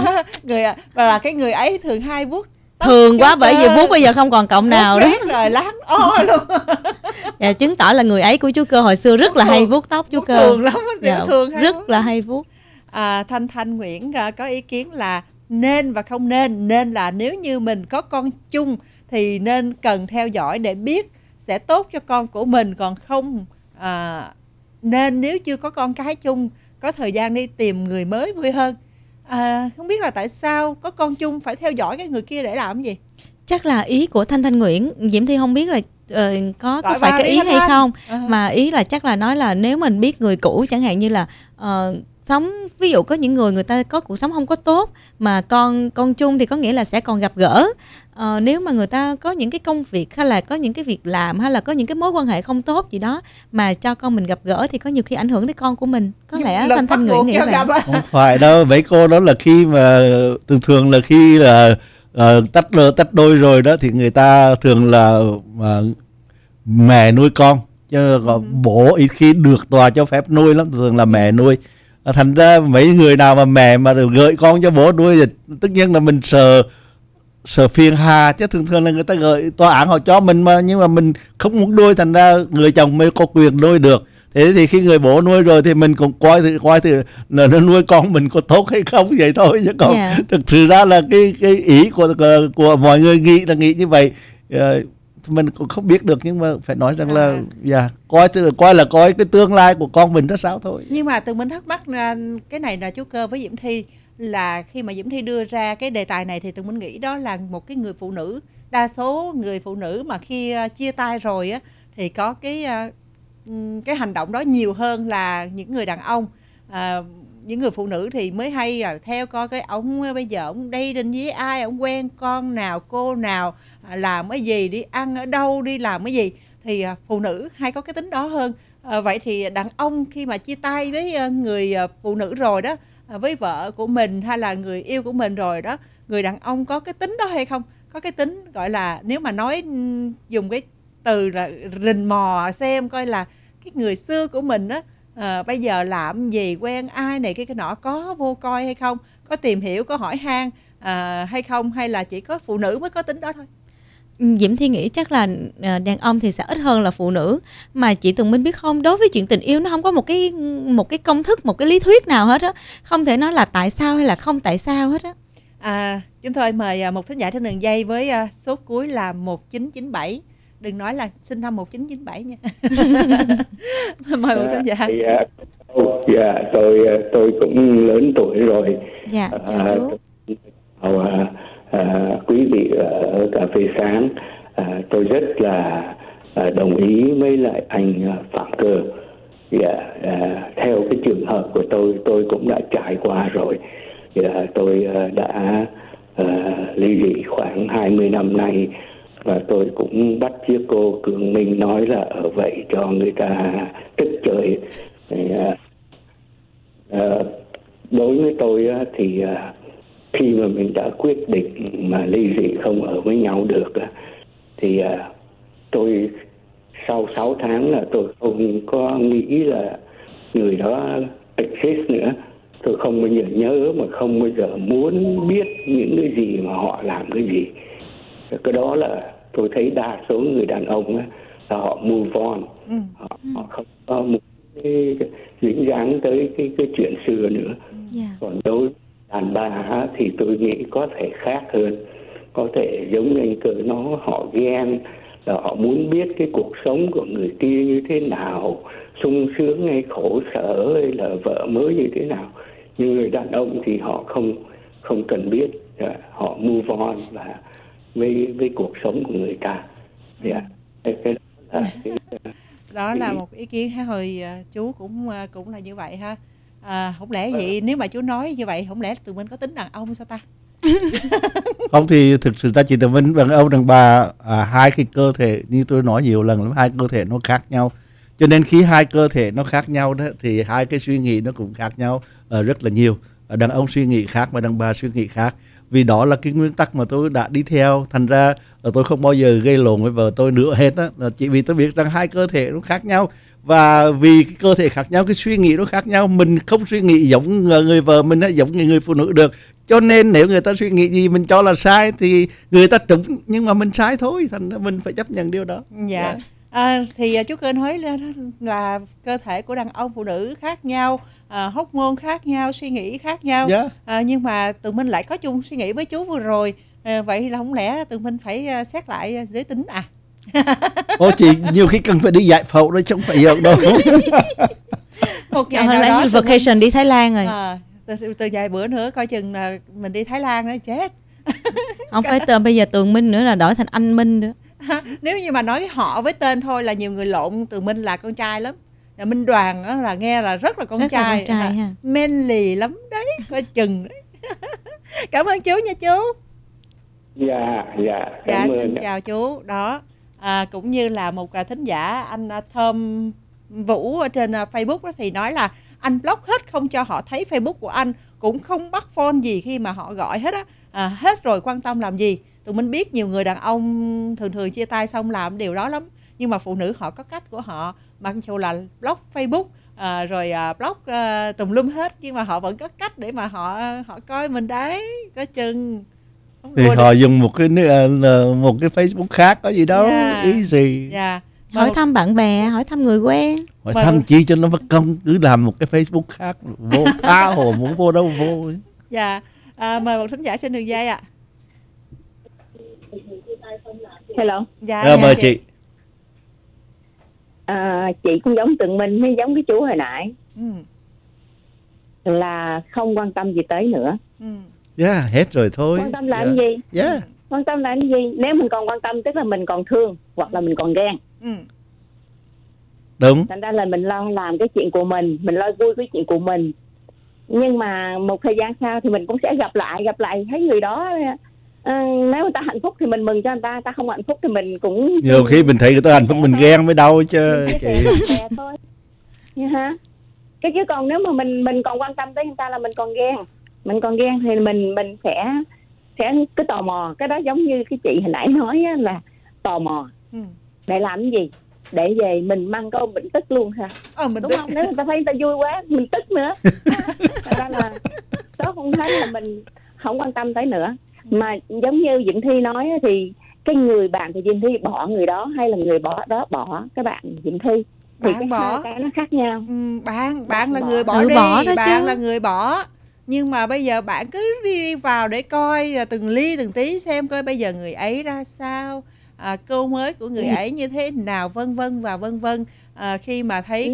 Và là cái người ấy thường 2 vuốt thường quá, bởi vì vuốt bây giờ không còn cọng nào đó rồi láng luôn. Dạ, chứng tỏ là người ấy của chú Cơ hồi xưa rất là hay vuốt tóc chú Cơ. Thường lắm, thường rất là hay vuốt. Thanh Nguyễn có ý kiến là nên và không nên. Nên là nếu như mình có con chung thì nên cần theo dõi để biết sẽ tốt cho con của mình, còn không nên nếu chưa có con cái chung có thời gian đi tìm người mới vui hơn. Không biết là tại sao có con chung phải theo dõi cái người kia để làm gì? Chắc là ý của Thanh Nguyễn, Diễm Thi không biết là có phải cái ý hay không, mà ý là chắc là nói là nếu mình biết người cũ, chẳng hạn như là sống, ví dụ có những người ta có cuộc sống không có tốt mà con chung thì có nghĩa là sẽ còn gặp gỡ. Nếu mà người ta có những cái công việc hay là có những cái việc làm hay là có những cái mối quan hệ không tốt gì đó mà cho con mình gặp gỡ thì có nhiều khi ảnh hưởng tới con của mình. Có lẽ Thanh Nguyễn nghĩ vậy. Không phải đâu, mấy cô đó là khi mà thường là khi là tách đôi rồi đó thì người ta thường là mẹ nuôi con, chứ bố ít khi được tòa cho phép nuôi lắm, thường là mẹ nuôi. Thành ra mấy người nào mà mẹ mà gợi con cho bố nuôi thì tất nhiên là mình sợ phiền hà, chứ thường là người ta gợi tòa án họ cho mình mà, nhưng mà mình không muốn nuôi, thành ra người chồng mới có quyền nuôi được. Thế thì khi người bố nuôi rồi thì mình cũng coi thử nó nuôi con mình có tốt hay không, vậy thôi, chứ còn thực sự ra là cái ý của mọi người nghĩ như vậy. Mình cũng không biết được, nhưng mà phải nói rằng là coi cái tương lai của con mình ra sao thôi. Nhưng mà tụi mình thắc mắc cái này là chú Cơ với Diễm Thi, là khi mà Diễm Thi đưa ra cái đề tài này thì tụi mình nghĩ đó là một cái người phụ nữ. Đa số người phụ nữ mà khi chia tay rồi á thì có cái hành động đó nhiều hơn là những người đàn ông. Những người phụ nữ thì mới hay là theo coi cái ông bây giờ ông đây định với ai, ông quen con nào, cô nào, làm cái gì, đi ăn ở đâu, đi làm cái gì, thì phụ nữ hay có cái tính đó hơn. Vậy thì đàn ông khi mà chia tay với người phụ nữ rồi đó, với vợ của mình hay là người yêu của mình rồi đó, người đàn ông có cái tính đó hay không? Có cái tính gọi là, nếu mà nói dùng cái từ là rình mò xem coi là cái người xưa của mình á, bây giờ làm gì, quen ai này cái nọ, có vô coi hay không, có tìm hiểu, có hỏi han hay không, hay là chỉ có phụ nữ mới có tính đó thôi? Diễm Thi nghĩ chắc là đàn ông thì sẽ ít hơn là phụ nữ. Mà chị Tường Minh biết không, đối với chuyện tình yêu nó không có một cái công thức, một cái lý thuyết nào hết á, không thể nói là tại sao hay là không tại sao hết á. Chúng tôi mời một thính giả trên đường dây với số cuối là 1997. Đừng nói là sinh năm 1997 nha. Mời một thính giả. Tôi cũng lớn tuổi rồi. Dạ, chào chú. Quý vị ở cà phê sáng, tôi rất là đồng ý với lại anh Phạm Cơ. Theo cái trường hợp của tôi cũng đã trải qua rồi. Tôi đã ly dị khoảng 20 năm nay, và tôi cũng bắt chiếc cô Cường Minh nói là ở vậy cho người ta tức trời. Đối với tôi thì khi mà mình đã quyết định mà ly dị không ở với nhau được thì tôi sau 6 tháng là tôi không có nghĩ là người đó exist nữa. Tôi không bao giờ nhớ mà không bao giờ muốn biết những cái gì mà họ làm cái gì. Cái đó là tôi thấy đa số người đàn ông là họ move on. Họ không có muốn dính dáng tới cái chuyện xưa nữa. Còn đối với đàn bà thì tôi nghĩ có thể khác hơn. Có thể giống như anh Cờ nói, họ ghen, là họ muốn biết cái cuộc sống của người kia như thế nào, sung sướng hay khổ sở, hay là vợ mới như thế nào. Nhưng người đàn ông thì họ không cần biết, họ move on và với cuộc sống của người ta. Đó là một ý kiến ha. Hồi chú cũng là như vậy ha. Không lẽ vậy, nếu mà chú nói như vậy, không lẽ tụi mình có tính đàn ông sao ta? Không, thì thực sự ta chỉ tụi mình đàn ông đàn bà, hai cái cơ thể như tôi nói nhiều lần lắm, hai cơ thể nó khác nhau. Cho nên khi hai cơ thể nó khác nhau đó thì hai cái suy nghĩ nó cũng khác nhau rất là nhiều. Đàn ông suy nghĩ khác và đàn bà suy nghĩ khác. Vì đó là cái nguyên tắc mà tôi đã đi theo. Thành ra tôi không bao giờ gây lộn với vợ tôi nữa hết á. Chỉ vì tôi biết rằng hai cơ thể nó khác nhau. Và vì cái cơ thể khác nhau, cái suy nghĩ nó khác nhau, mình không suy nghĩ giống người vợ mình, giống như người phụ nữ được. Cho nên nếu người ta suy nghĩ gì mình cho là sai thì người ta trúng, nhưng mà mình sai thôi. Thành ra mình phải chấp nhận điều đó. Dạ. Thì chú Cơ nói là cơ thể của đàn ông phụ nữ khác nhau, hormone khác nhau, suy nghĩ khác nhau. Nhưng mà tụi mình lại có chung suy nghĩ với chú vừa rồi. Vậy là không lẽ tụi mình phải xét lại giới tính à? Ô chị, nhiều khi cần phải đi giải phẫu đó chứ không phải giỡn đâu. Một ngày nào đó vacation đi Thái Lan rồi. Từ vài bữa nữa coi chừng là mình đi Thái Lan nữa chết. Không phải tên bây giờ Tường Minh nữa, là đổi thành Anh Minh nữa. Nếu như mà nói họ với tên thôi là nhiều người lộn Tường Minh là con trai lắm. Minh Đoàn đó là nghe là rất là con trai ha. Manly lắm đấy, coi chừng đấy. Cảm ơn chú nha chú. Cảm ơn. Xin chào chú. Đó, cũng như là một thính giả anh Thơm Vũ ở trên Facebook đó, thì nói là anh block hết, không cho họ thấy Facebook của anh, cũng không bắt phone gì khi mà họ gọi hết á. Hết rồi quan tâm làm gì. Tụi mình biết nhiều người đàn ông thường chia tay xong làm điều đó lắm, nhưng mà phụ nữ họ có cách của họ, mặc dù là block Facebook rồi block tùm lum hết, nhưng mà họ vẫn có cách để mà họ coi mình đấy, có chừng. Thì họ dùng một cái Facebook khác có gì đâu, ý gì. Hỏi thăm bạn bè, hỏi thăm người quen. Hỏi thăm chi cho nó mất công, cứ làm một cái Facebook khác, vô tha hồ muốn vô đâu vô. Mời một thính giả trên đường dây ạ. Hello. Mời chị. Chị cũng giống Tường Minh, mới giống cái chú hồi nãy. Là không quan tâm gì tới nữa. Hết rồi thôi. Quan tâm làm gì? Quan tâm làm gì? Nếu mình còn quan tâm tức là mình còn thương, hoặc là mình còn ghen. Đúng. Thành ra là mình lo làm cái chuyện của mình lo vui cái chuyện của mình. Nhưng mà một thời gian sau thì mình cũng sẽ gặp lại thấy người đó. Nếu người ta hạnh phúc thì mình mừng cho người ta không hạnh phúc thì mình cũng nhiều khi mình thấy người ta hạnh phúc mình ghen mới đau chứ chị. Thôi. Cái chứ còn nếu mà mình còn quan tâm tới người ta là mình còn ghen thì mình sẽ cứ tò mò. Cái đó giống như cái chị hồi nãy nói á, là tò mò. Để làm cái gì? Để về mình mang câu mình tức luôn ha. Đúng không? Nếu người ta thấy người ta vui quá mình tức nữa. Thật ra là tốt không thấy là mình không quan tâm tới nữa. Mà giống như Diệm Thi nói thì cái người bạn của Diệm Thi bỏ người đó, hay là người đó bỏ cái bạn Diệm Thi thì cái hai cái nó khác nhau. Bạn là người bỏ đi, bạn là người bỏ. Nhưng mà bây giờ bạn cứ đi vào để coi từng ly từng tí xem coi bây giờ người ấy ra sao, cô mới của người ấy như thế nào, vân vân và vân vân. Khi mà thấy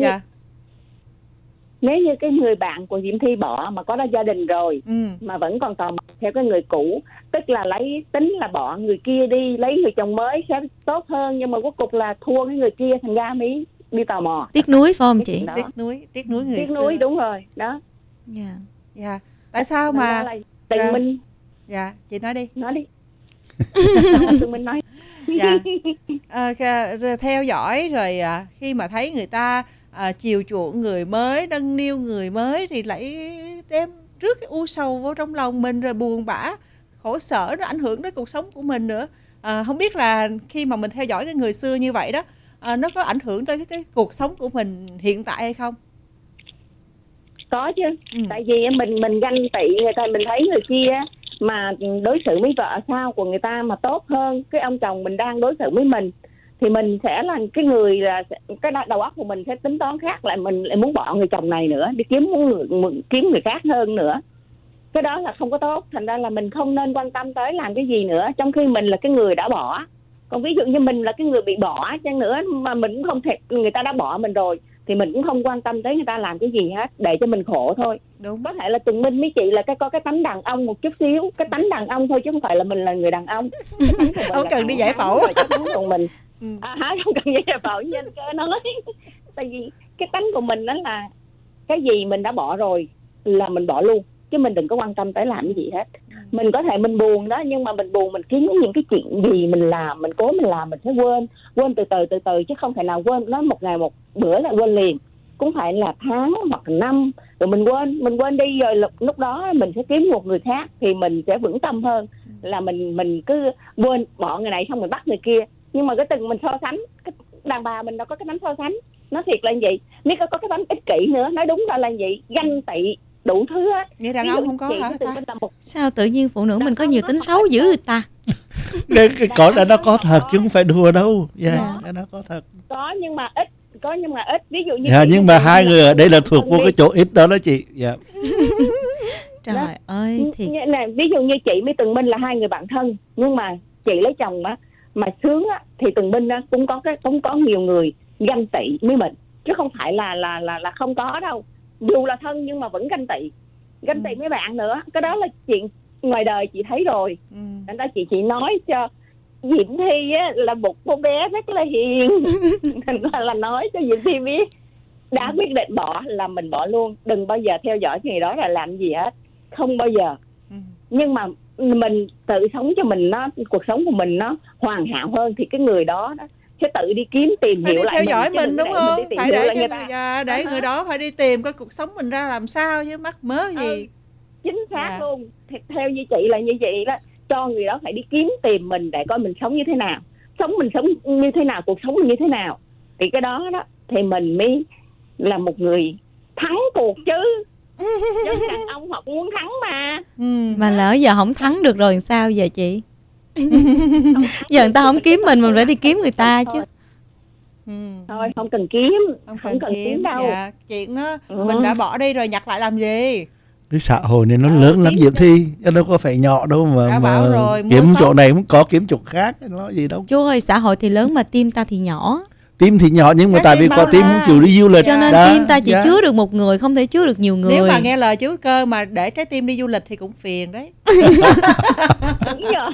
nếu như cái người bạn của Diệm Thi bỏ mà có ra gia đình rồi mà vẫn còn tò mò theo cái người cũ, tức là tính là bỏ người kia đi lấy người chồng mới sẽ tốt hơn, nhưng mà cuối cùng là thua cái người kia, thành ra mới đi tò mò. Tiếc nuối phải không chị? Tiếc nuối người tiếc nuối, đúng rồi đó. Tại sao mà Tường Minh? Chị nói đi. Tường Minh nói. Theo dõi rồi khi mà thấy người ta chiều chuộng người mới, nâng niu người mới thì lại đem rước cái u sầu vô trong lòng mình, rồi buồn bã, khổ sở, nó ảnh hưởng đến cuộc sống của mình nữa. Không biết là khi mà mình theo dõi cái người xưa như vậy đó, nó có ảnh hưởng tới cái cuộc sống của mình hiện tại hay không? Có chứ. Tại vì mình ganh tị người ta, mình thấy người kia mà đối xử với vợ sao của người ta mà tốt hơn cái ông chồng mình đang đối xử với mình, thì mình sẽ là cái người là cái đầu óc của mình sẽ tính toán khác, lại mình lại muốn bỏ người chồng này nữa, đi kiếm người khác hơn nữa. Cái đó là không có tốt. Thành ra là mình không nên quan tâm tới làm cái gì nữa, trong khi mình là cái người đã bỏ. Còn ví dụ như mình là cái người bị bỏ chăng nữa mà mình cũng không thể, người ta đã bỏ mình rồi thì mình cũng không quan tâm tới người ta làm cái gì hết, để cho mình khổ thôi. Đúng. Có thể là Tường Minh với chị là có cái tánh đàn ông một chút xíu, cái tánh đàn ông thôi chứ không phải là mình là người đàn ông. Không cần đi giải phẫu. Của mình không cần đi giải phẫu như anh Cơ nói. Tại vì cái tánh của mình đó là cái gì mình đã bỏ rồi là mình bỏ luôn, chứ mình đừng có quan tâm tới làm cái gì hết. Mình có thể mình buồn đó, nhưng mà mình buồn mình kiếm những cái chuyện gì mình làm, mình cố mình làm, mình sẽ quên từ từ chứ không thể nào quên nó một ngày một bữa là quên liền. Cũng phải là tháng hoặc năm rồi mình quên đi, rồi lúc đó mình sẽ kiếm một người khác thì mình sẽ vững tâm hơn là mình cứ quên bỏ người này xong mình bắt người kia. Nhưng mà cái từng mình so sánh, cái đàn bà mình đâu có cái tánh so sánh, nó thiệt là vậy. Nếu có cái tánh ích kỷ nữa, nói đúng ra là vậy, ganh tị đủ thứ hết. Vậy đàn ông không có hả ta? Sao tự nhiên phụ nữ mình có nhiều tính xấu dữ người ta? Cái cõi đó nó có thật chứ không phải đùa đâu. Cái đó có thật. Có nhưng mà ít. Ví dụ như nhưng mà hai người ở đây là thuộc vô cái chỗ ít đó chị. Trời ơi thì ví dụ như chị với Tường Minh là hai người bạn thân, nhưng mà chị lấy chồng mà sướng á, thì Tường Minh cũng có nhiều người ganh tị với mình, chứ không phải là không có đâu. Dù là thân nhưng mà vẫn ganh tị với bạn nữa. Cái đó là chuyện ngoài đời chị thấy rồi. Nên đó chị nói cho Diễm Thi á, là một cô bé rất là hiền. Nên là nói cho Diễm Thi biết, đã quyết định bỏ là mình bỏ luôn, đừng bao giờ theo dõi người đó là làm gì hết, không bao giờ. Nhưng mà mình tự sống cho mình, cuộc sống của mình nó hoàn hảo hơn, thì cái người đó sẽ tự đi kiếm tìm hiểu lại theo dõi mình đúng không? Phải để người người đó phải đi tìm coi cuộc sống mình ra làm sao chứ mắc mớ gì. Chính xác luôn. Theo như chị là như vậy đó, cho người đó phải đi kiếm tìm mình để coi mình sống như thế nào, mình sống như thế nào, cuộc sống mình như thế nào, thì cái đó thì mình mới là một người thắng cuộc chứ. Chứ đàn ông họ cũng muốn thắng mà. Mà lỡ giờ không thắng được rồi sao giờ chị? Giờ người ta không kiếm mình phải đi kiếm người ta chứ. Thôi không cần kiếm đâu. Dạ, chuyện đó mình đã bỏ đi rồi nhặt lại làm gì? Cái xã hội này nó lớn lắm Diễm Thi, đâu có phải nhỏ đâu mà rồi, kiếm chỗ này cũng có kiếm chỗ khác, nó gì đâu. Chú ơi, xã hội thì lớn mà tim ta thì nhỏ. Tim thì nhỏ nhưng mà tại vì có tim không chịu đi du lịch. Cho nên tim ta chỉ chứa được một người, không thể chứa được nhiều người. Nếu mà nghe lời chú Cơ mà để trái tim đi du lịch thì cũng phiền đấy. Đúng rồi.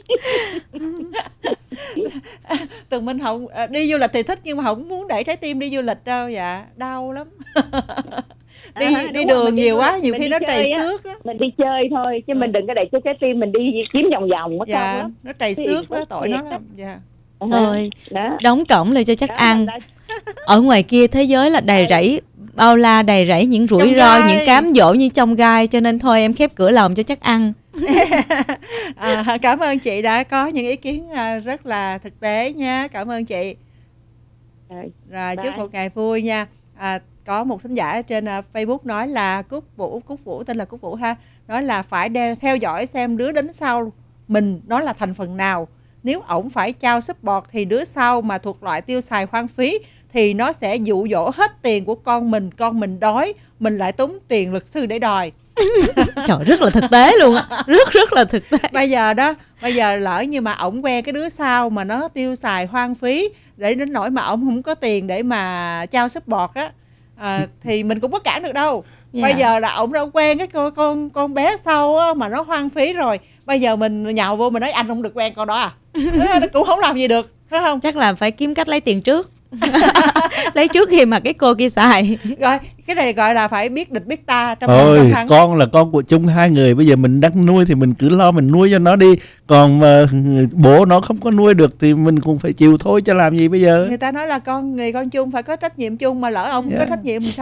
Tường Minh không đi du lịch thì thích, nhưng mà không muốn để trái tim đi du lịch đâu. Dạ, đau lắm. Đi đường nhiều quá, nhiều khi nó trầy xước đó. Mình đi chơi thôi chứ mình đừng có để cho trái tim mình đi kiếm vòng vòng mất công lắm. Nó trầy xước đó, tội nó lắm. Dạ. Thôi đóng cổng lại cho chắc ăn. Ở ngoài kia thế giới là đầy rẫy bao la, đầy rẫy những rủi ro, những cám dỗ như trong gai, cho nên thôi em khép cửa lòng cho chắc ăn. Cảm ơn chị đã có những ý kiến rất là thực tế nha. Cảm ơn chị. Rồi chúc một ngày vui nha. Có một thính giả trên Facebook nói là Cúc Vũ tên là Cúc Vũ ha, nói là phải theo dõi xem đứa đến sau mình nó là thành phần nào. Nếu ổng phải trao support thì đứa sau mà thuộc loại tiêu xài hoang phí thì nó sẽ dụ dỗ hết tiền của con mình đói, mình lại tốn tiền luật sư để đòi. Trời, rất là thực tế luôn á, rất là thực tế. Bây giờ lỡ như mà ổng quen cái đứa sau mà nó tiêu xài hoang phí để đến nỗi mà ổng không có tiền để mà trao support á, thì mình cũng có cản được đâu. Bây giờ là ổng đã quen cái con bé sau á, mà nó hoang phí rồi, bây giờ mình nhào vô mình nói anh không được quen con đó à? Nó cũng không làm gì được, phải không? Chắc là phải kiếm cách lấy tiền trước. Lấy trước khi mà cái cô kia xài. Rồi cái này gọi là phải biết địch biết ta trong thắng. Con là con của chung hai người, bây giờ mình đang nuôi thì mình cứ lo mình nuôi cho nó đi, còn mà bố nó không có nuôi được thì mình cũng phải chịu thôi, cho làm gì bây giờ. Người ta nói là con chung phải có trách nhiệm chung, mà lỡ ông không có trách nhiệm thì sao?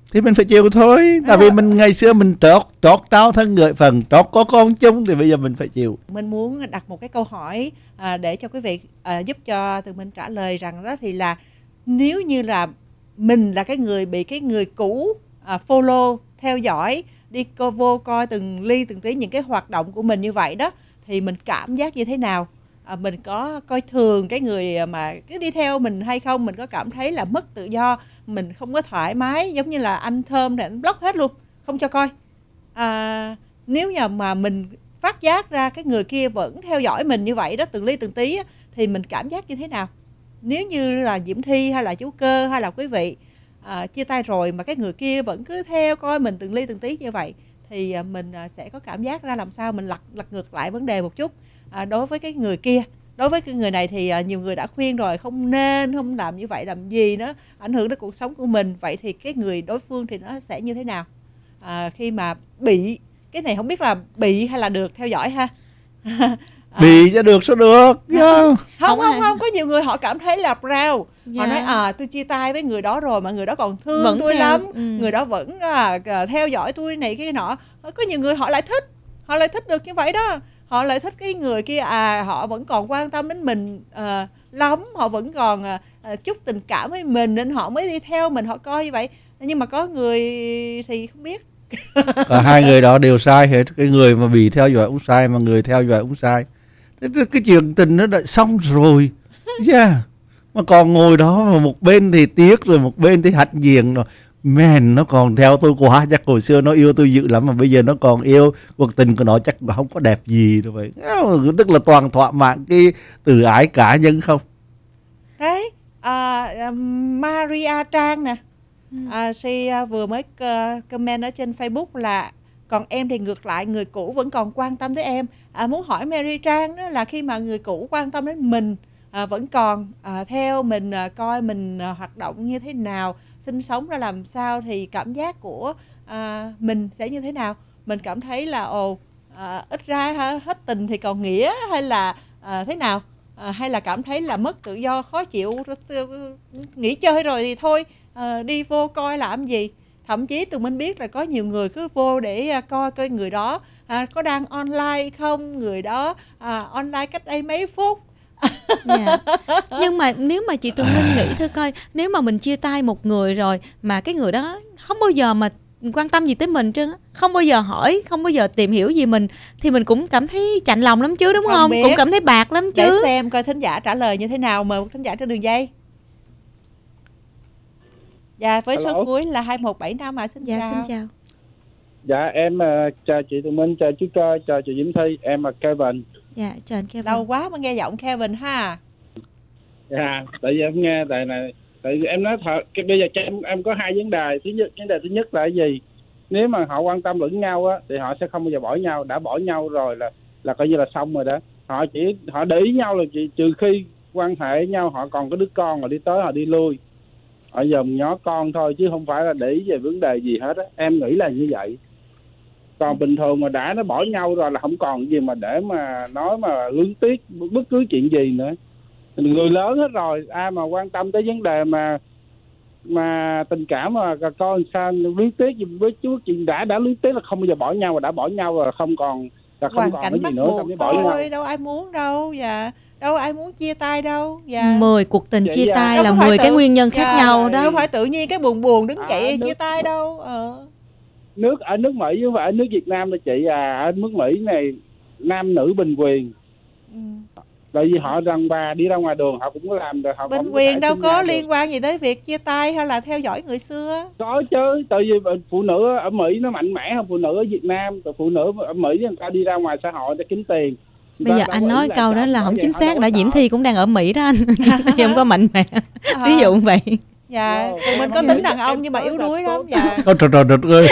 thì mình phải chịu thôi. Tại vì mình ngày xưa mình trót trao thân người phần, trót có con chung, thì bây giờ mình phải chịu. Mình muốn đặt một cái câu hỏi để cho quý vị giúp cho Tường Minh trả lời rằng đó thì là nếu như là mình là cái người bị cái người cũ follow, theo dõi, đi vô coi từng ly từng tí những cái hoạt động của mình như vậy đó, thì mình cảm giác như thế nào? Mình có coi thường cái người mà cứ đi theo mình hay không? Mình có cảm thấy là mất tự do, mình không có thoải mái, giống như là anh Thơm thì anh block hết luôn, không cho coi. Nếu như mà mình phát giác ra cái người kia vẫn theo dõi mình như vậy đó, từng ly từng tí á, thì mình cảm giác như thế nào? Nếu như là Diễm Thi hay là chú Cơ hay là quý vị chia tay rồi mà cái người kia vẫn cứ theo coi mình từng ly từng tí như vậy, thì mình sẽ có cảm giác ra làm sao? Mình lật ngược lại vấn đề một chút. Đối với cái người kia, đối với cái người này thì nhiều người đã khuyên rồi, không nên, không làm như vậy làm gì nó ảnh hưởng đến cuộc sống của mình. Vậy thì cái người đối phương thì nó sẽ như thế nào khi mà bị cái này, không biết là bị hay là được theo dõi ha? Bị cho được sao được. Không, có nhiều người họ cảm thấy là proud. Họ nói tôi chia tay với người đó rồi mà người đó còn thương vẫn tôi lắm, người đó vẫn theo dõi tôi này cái nọ. Có nhiều người họ lại thích được như vậy đó. Họ lại thích cái người kia, họ vẫn còn quan tâm đến mình lắm, họ vẫn còn chút tình cảm với mình nên họ mới đi theo mình, họ coi như vậy. Nhưng mà có người thì không biết. Cả hai người đó đều sai hết. Cái người mà bị theo dõi cũng sai, mà người theo dõi cũng sai. Cái chuyện tình nó đã xong rồi. Mà còn ngồi đó mà một bên thì tiếc rồi một bên thì hạnh diện rồi. Man, nó còn theo tôi quá. Chắc hồi xưa nó yêu tôi dữ lắm mà bây giờ nó còn yêu. Cuộc tình của nó chắc không có đẹp gì đâu vậy. Tức là toàn thỏa mãn cái từ ái cá nhân không. Đấy, Maria Trang nè, she vừa mới comment ở trên Facebook là còn em thì ngược lại, người cũ vẫn còn quan tâm tới em. Muốn hỏi Mary Trang đó là khi mà người cũ quan tâm đến mình, vẫn còn theo mình, coi mình hoạt động như thế nào, sinh sống ra làm sao, thì cảm giác của mình sẽ như thế nào? Mình cảm thấy là ít ra hết tình thì còn nghĩa, hay là thế nào? Hay là cảm thấy là mất tự do, khó chịu, nghỉ chơi rồi thì thôi, đi vô coi làm gì? Thậm chí tụi mình biết là có nhiều người cứ vô để coi người đó có đang online không, người đó online cách đây mấy phút. Nhưng mà nếu mà chị Tường Minh nghĩ thử coi, nếu mà mình chia tay một người rồi mà cái người đó không bao giờ mà quan tâm gì tới mình trơn, không bao giờ hỏi, không bao giờ tìm hiểu gì mình, thì mình cũng cảm thấy chạnh lòng lắm chứ, đúng không? Cũng cảm thấy bạc lắm chứ. Để xem coi thính giả trả lời như thế nào. Mời một thính giả trên đường dây. Dạ, với số cuối là 2175 xin chào. Xin chào. Dạ, em chào chị Tường Minh, chào chú Cơ, chào chị Diễm Thi, em là Kevin. Dạ, chào anh Kevin. Lâu quá mới nghe giọng Kevin ha. Dạ, tại vì em nghe tại này, tại vì em nói thật, bây giờ em có hai vấn đề. Vấn đề thứ nhất là cái gì? Nếu mà họ quan tâm lẫn nhau á, thì họ sẽ không bao giờ bỏ nhau. Đã bỏ nhau rồi là coi như là xong rồi đó. Họ để ý nhau là trừ khi quan hệ với nhau, họ còn có đứa con, họ đi tới họ đi lui, họ dòm nhó con thôi, chứ không phải là để ý về vấn đề gì hết á. Em nghĩ là như vậy. Còn bình thường mà đã nó bỏ nhau rồi là không còn gì mà để mà nói mà luyến tiếc bất cứ chuyện gì nữa. Người lớn hết rồi, ai mà quan tâm tới vấn đề mà tình cảm mà con sao luyến tiếc gì với chút chuyện đã luyến tiếc là không bao giờ bỏ nhau, mà đã bỏ nhau rồi không còn hoàn cảnh cái gì nữa, buộc thôi, đâu ai muốn đâu. Dạ, đâu ai muốn chia tay đâu. Dạ. 10 cuộc tình chia tay là 10 cái nguyên nhân khác nhau đó. Đâu phải tự nhiên cái buồn đứng dậy chia tay đâu. Ở nước Mỹ chứ không phải ở nước Việt Nam đâu chị ở nước Mỹ này nam nữ bình quyền. Tại vì họ rằng bà đi ra ngoài đường họ cũng có làm được, họ bình quyền đâu có liên quan gì tới việc chia tay hay là theo dõi người xưa. Có chứ, tại vì phụ nữ ở Mỹ nó mạnh mẽ hơn phụ nữ ở Việt Nam. Phụ nữ ở Mỹ người ta đi ra ngoài xã hội để kiếm tiền. Bây giờ anh nói câu đó là không chính xác. Đã Diễm Thi cũng đang ở Mỹ đó anh. Thì không có mạnh mẽ. Ví dụ vậy. Dạ, mình có tính đàn ông nhưng mà yếu đuối lắm. Dạ. Trời ơi.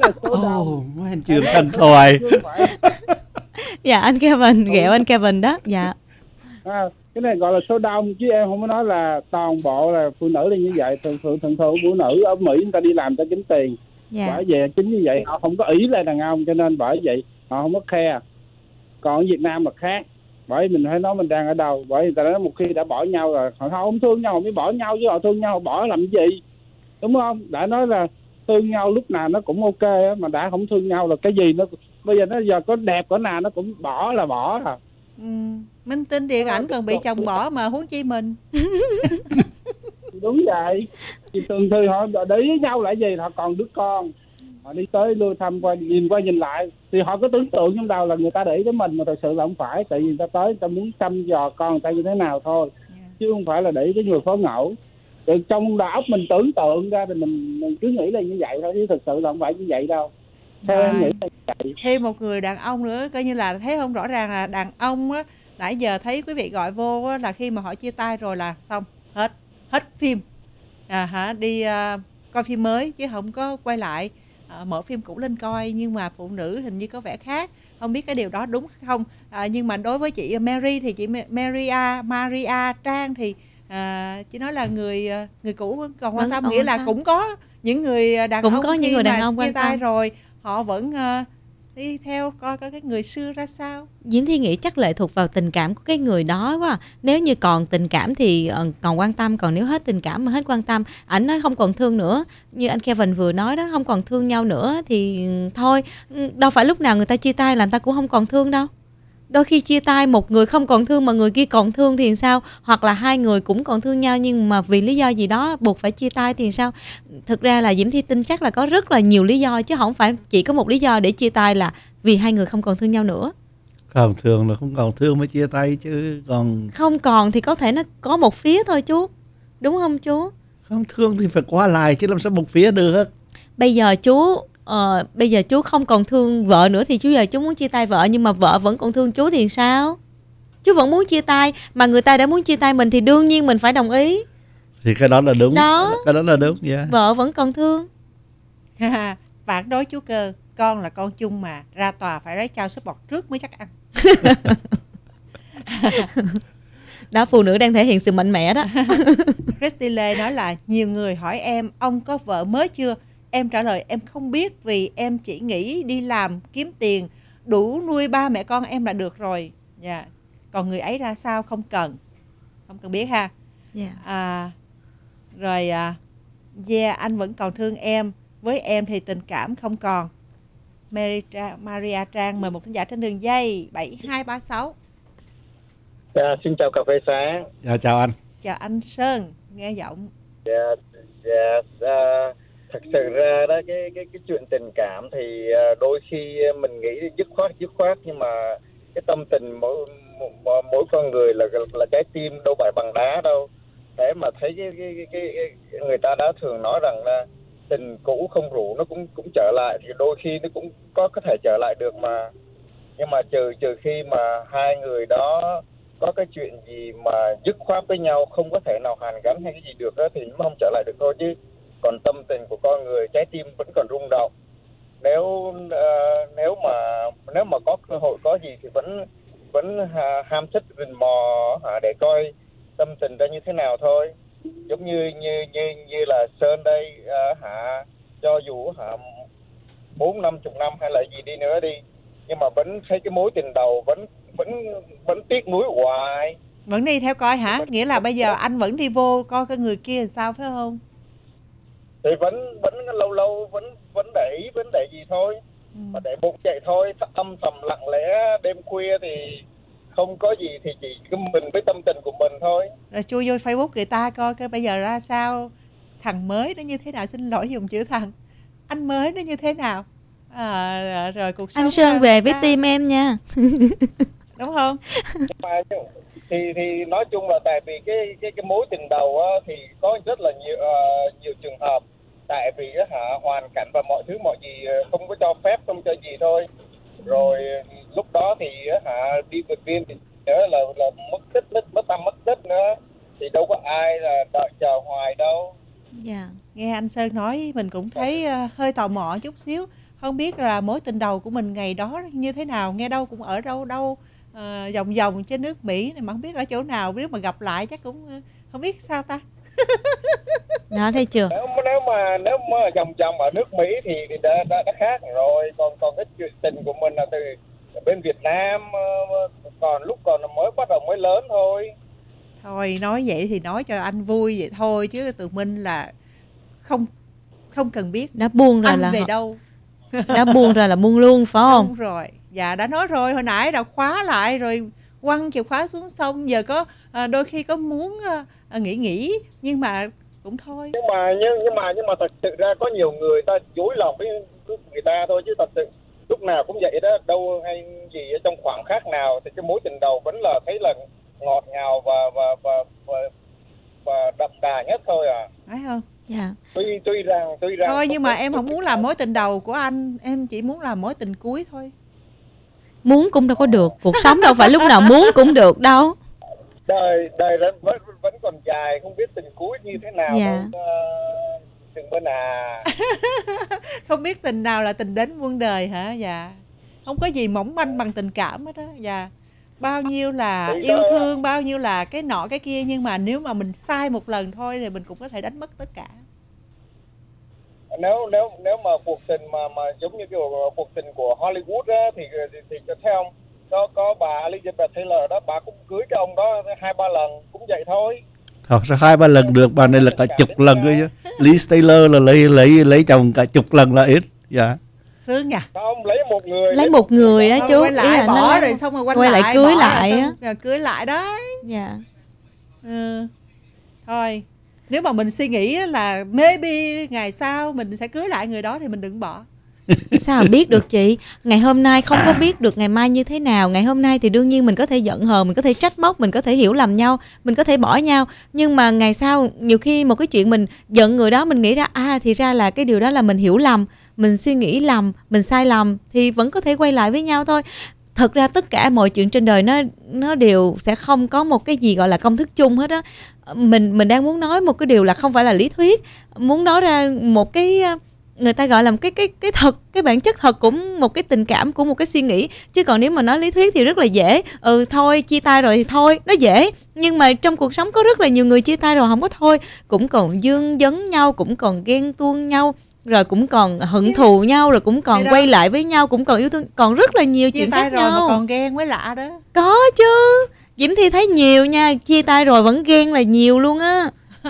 Anh chưa thân thoại. Dạ anh Kevin, ghẹo anh Kevin đó. Dạ. Cái này gọi là số đông chứ em không có nói là toàn bộ là phụ nữ là như vậy. Thường phụ nữ ở Mỹ người ta đi làm ta kiếm tiền. Bởi vậy chính như vậy họ không có ý là đàn ông, cho nên bởi vậy họ không có khe. Còn ở Việt Nam là khác. Bởi mình phải nói mình đang ở đâu. Bởi vì người ta nói một khi đã bỏ nhau rồi họ không thương nhau, họ mới bỏ nhau, chứ họ thương nhau họ bỏ làm gì, đúng không? Đã nói là thương nhau lúc nào nó cũng ok á, mà đã không thương nhau là cái gì nó bây giờ nó giờ có đẹp cỡ nào nó cũng bỏ là bỏ à. Minh Tinh điện ảnh còn bị chồng bỏ mà huống chi mình. Đúng vậy, thì thường họ để ý nhau là gì, họ còn đứa con, họ đi tới lưu thăm qua nhìn lại thì họ có tưởng tượng trong đầu là người ta để ý tới mình, mà thật sự là không phải, tại vì người ta tới người ta muốn thăm dò con người ta như thế nào thôi, chứ không phải là để ý tới người phó ngẫu. Thì trong đầu óc mình tưởng tượng ra thì mình cứ nghĩ là như vậy thôi, chứ thực sự là không phải như vậy đâu. Theo em nghĩ là như vậy. Thêm một người đàn ông nữa, coi như là thấy không, rõ ràng là đàn ông á, nãy giờ thấy quý vị gọi vô á, là khi mà họ chia tay rồi là xong, hết phim, đi coi phim mới chứ không có quay lại, mở phim cũ lên coi. Nhưng mà phụ nữ hình như có vẻ khác, không biết cái điều đó đúng không. Nhưng mà đối với chị Mary thì chị Maria Trang thì chị nói là người cũ vẫn còn quan tâm, nghĩa là cũng có những người đàn ông có những người đàn ông chia tay rồi họ vẫn đi theo coi cái người xưa ra sao. Diễm Thi nghĩ chắc lệ thuộc vào tình cảm của cái người đó quá. Nếu như còn tình cảm thì còn quan tâm, còn nếu hết tình cảm mà hết quan tâm, ảnh nói không còn thương nữa, như anh Kevin vừa nói đó, không còn thương nhau nữa thì thôi. Đâu phải lúc nào người ta chia tay là người ta cũng không còn thương đâu. Đôi khi chia tay một người không còn thương mà người kia còn thương thì sao? Hoặc là hai người cũng còn thương nhau nhưng mà vì lý do gì đó buộc phải chia tay thì sao? Thực ra là Diễm Thi tin chắc là có rất là nhiều lý do, chứ không phải chỉ có một lý do để chia tay là vì hai người không còn thương nhau nữa. Còn thường là không còn thương mới chia tay chứ còn... Không còn thì có thể nó có một phía thôi chú. Đúng không chú? Không thương thì phải qua lại chứ làm sao một phía được. Bây giờ chú không còn thương vợ nữa thì chú muốn chia tay vợ, nhưng mà vợ vẫn còn thương chú thì sao? Chú vẫn muốn chia tay, mà người ta đã muốn chia tay mình thì đương nhiên mình phải đồng ý. Thì cái đó là đúng. Đó. Cái đó là đúng, yeah. Vợ vẫn còn thương. Phản đối chú Cơ, con là con chung mà, ra tòa phải lấy trao sữa bọt trước mới chắc ăn. Đó, phụ nữ đang thể hiện sự mạnh mẽ đó. Christy Lê nói là nhiều người hỏi em ông có vợ mới chưa? Em trả lời em không biết, vì em chỉ nghĩ đi làm kiếm tiền đủ nuôi ba mẹ con em là được rồi. Còn người ấy ra sao không cần biết ha. Rồi anh vẫn còn thương em, với em thì tình cảm không còn. Maria Trang mời một thính giả trên đường dây 7236. Xin chào cà phê sáng. Chào anh. Chào anh Sơn, nghe giọng. Thật sự ra đó cái chuyện tình cảm thì đôi khi mình nghĩ dứt khoát, nhưng mà cái tâm tình mỗi con người là trái tim đâu phải bằng đá đâu. Thế mà thấy cái người ta đã thường nói rằng là tình cũ không rủ nó cũng trở lại, thì đôi khi nó cũng có thể trở lại được mà. Nhưng mà trừ khi mà hai người đó có cái chuyện gì mà dứt khoát với nhau, không có thể nào hàn gắn hay cái gì được đó, thì nó không trở lại được thôi. Chứ còn tâm tình của con người, trái tim vẫn còn rung động. Nếu mà có cơ hội có gì thì vẫn ham thích rình mò để coi tâm tình ra như thế nào thôi. Giống như là Sơn đây, cho dù 40-50 năm hay là gì đi nữa đi, nhưng mà vẫn thấy cái mối tình đầu vẫn tiếc nuối hoài. Vẫn đi theo coi hả? Nghĩa là bây giờ anh vẫn đi vô coi cái người kia làm sao, phải không? Thì vẫn lâu vẫn để ý vấn đề gì thôi. Mà để bụng vậy thôi, âm thầm lặng lẽ đêm khuya thì không có gì, thì chỉ có mình với tâm tình của mình thôi. Rồi chui vô Facebook người ta coi cái bây giờ ra sao, thằng mới nó như thế nào, xin lỗi dùng chữ thằng, anh mới nó như thế nào, rồi cuộc sống anh Sơn về với team em nha. Đúng không? thì nói chung là tại vì cái mối tình đầu á, thì có rất là nhiều trường hợp, tại vì hoàn cảnh và mọi thứ mọi gì không có cho phép, không cho gì thôi. Rồi lúc đó thì đi vượt biên thì nữa là mất tích, mất tâm mất tích nữa, thì đâu có ai là đợi chờ hoài đâu. Nghe anh Sơn nói mình cũng thấy hơi tò mò chút xíu, không biết là mối tình đầu của mình ngày đó như thế nào. Nghe đâu cũng ở đâu vòng trên nước Mỹ này, mà không biết ở chỗ nào, nếu mà gặp lại chắc cũng không biết sao ta. Đó, thấy chưa? Nếu mà vòng ở nước Mỹ thì đã khác rồi. Còn cái chuyện tình của mình là từ bên Việt Nam, còn lúc còn mới bắt đầu mới lớn thôi. Thôi nói vậy thì nói cho anh vui vậy thôi, chứ tụi mình là không cần biết đã buông rồi anh là về đâu. đã buông rồi là buông luôn phải không? Đúng rồi. Dạ đã nói rồi, hồi nãy đã khóa lại rồi quăng chìa khóa xuống sông. Giờ có đôi khi có muốn nghỉ nhưng mà cũng thôi. Nhưng mà thật sự ra có nhiều người ta dối lòng với người ta thôi, chứ thật sự lúc nào cũng vậy đó, đâu hay gì ở trong khoảng khắc nào thì cái mối tình đầu vẫn là thấy là ngọt ngào và đậm đà nhất thôi à. Phải không? Dạ. Tuy rằng thôi nhưng mà em không muốn làm mối tình đầu của anh, em chỉ muốn làm mối tình cuối thôi. Muốn cũng đâu có được, cuộc sống đâu phải lúc nào muốn cũng được đâu. Đời vẫn còn dài, không biết tình cuối như thế nào. Dạ. Đừng bên à. Không biết tình nào là tình đến muôn đời hả? Dạ. Không có gì mỏng manh bằng tình cảm hết đó. Dạ. Bao nhiêu là yêu thương, bao nhiêu là cái nọ cái kia, nhưng mà nếu mà mình sai một lần thôi thì mình cũng có thể đánh mất tất cả. Nếu mà cuộc tình mà giống như kiểu cuộc tình của Hollywood á, thì theo ông có bà Elizabeth Taylor đó, bà cũng cưới cái ông đó 2-3 lần cũng vậy thôi. Sao 2-3 lần được, bà này là cả chục lần cơ chứ. Liz Taylor là lấy chồng cả chục lần là ít. Dạ. Sướng nha. Không, lấy một người đó chú. Quay lại bỏ rồi xong rồi quay lại cưới lại á. Cưới lại đấy. Dạ. Thôi, nếu mà mình suy nghĩ là maybe ngày sau mình sẽ cưới lại người đó thì mình đừng bỏ. Sao mà biết được chị? Ngày hôm nay không có biết được ngày mai như thế nào. Ngày hôm nay thì đương nhiên mình có thể giận hờn, mình có thể trách móc, mình có thể hiểu lầm nhau, mình có thể bỏ nhau. Nhưng mà ngày sau nhiều khi một cái chuyện mình giận người đó, mình nghĩ ra thì ra là cái điều đó là mình hiểu lầm, mình suy nghĩ lầm, mình sai lầm, thì vẫn có thể quay lại với nhau thôi. Thật ra tất cả mọi chuyện trên đời nó đều sẽ không có một cái gì gọi là công thức chung hết á. Mình đang muốn nói một cái điều là không phải là lý thuyết, muốn nói ra một cái người ta gọi là cái thật, cái bản chất thật của một cái tình cảm, của một cái suy nghĩ. Chứ còn nếu mà nói lý thuyết thì rất là dễ. Thôi chia tay rồi thì thôi, nó dễ. Nhưng mà trong cuộc sống có rất là nhiều người chia tay rồi không có thôi, cũng còn dương vấn nhau, cũng còn ghen tuông nhau, rồi cũng còn hận thù nhau, rồi cũng còn quay lại với nhau, cũng còn yêu thương, còn rất là nhiều chuyện khác nhau. Chia tay rồi mà còn ghen mới lạ đó. Có chứ, Diễm Thi thấy nhiều nha, chia tay rồi vẫn ghen là nhiều luôn á.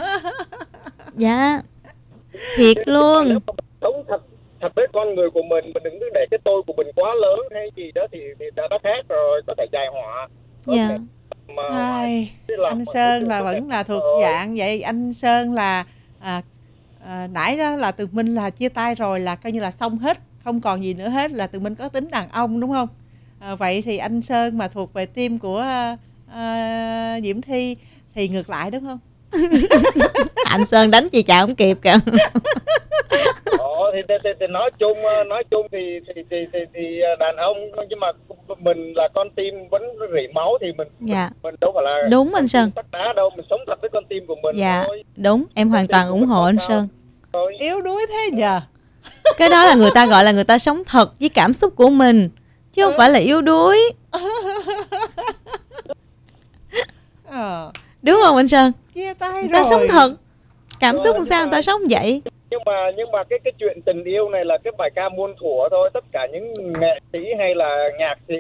Dạ, thiệt luôn. Sống thật với con người của mình đừng cứ để cái tôi của mình quá lớn hay gì đó thì đã khác rồi, có thể dài họa. Dạ. Anh Sơn là vẫn là thuộc dạng vậy. Anh Sơn là nãy đó là Tường Minh là chia tay rồi là coi như là xong hết, không còn gì nữa hết, là Tường Minh có tính đàn ông đúng không? Vậy thì anh Sơn mà thuộc về team của Diễm Thi thì ngược lại đúng không? Anh Sơn đánh chị Trà không kịp kìa. Thì nói chung thì đàn ông, nhưng mà mình là con tim vẫn rỉ máu thì mình đâu phải là đúng anh Sơn tất đá đâu, mình sống thật với con tim của mình thôi. Đúng, em hoàn toàn ủng hộ anh Sơn. Yếu đuối thế nhờ. Cái đó là người ta gọi là người ta sống thật với cảm xúc của mình, chứ không phải là yếu đuối. Đúng không anh Sơn? Chia tay người ta sống thật, cảm xúc làm sao người ta sống vậy. Nhưng mà cái chuyện tình yêu này là cái bài ca muôn thuở thôi. Tất cả những nghệ sĩ hay là nhạc sĩ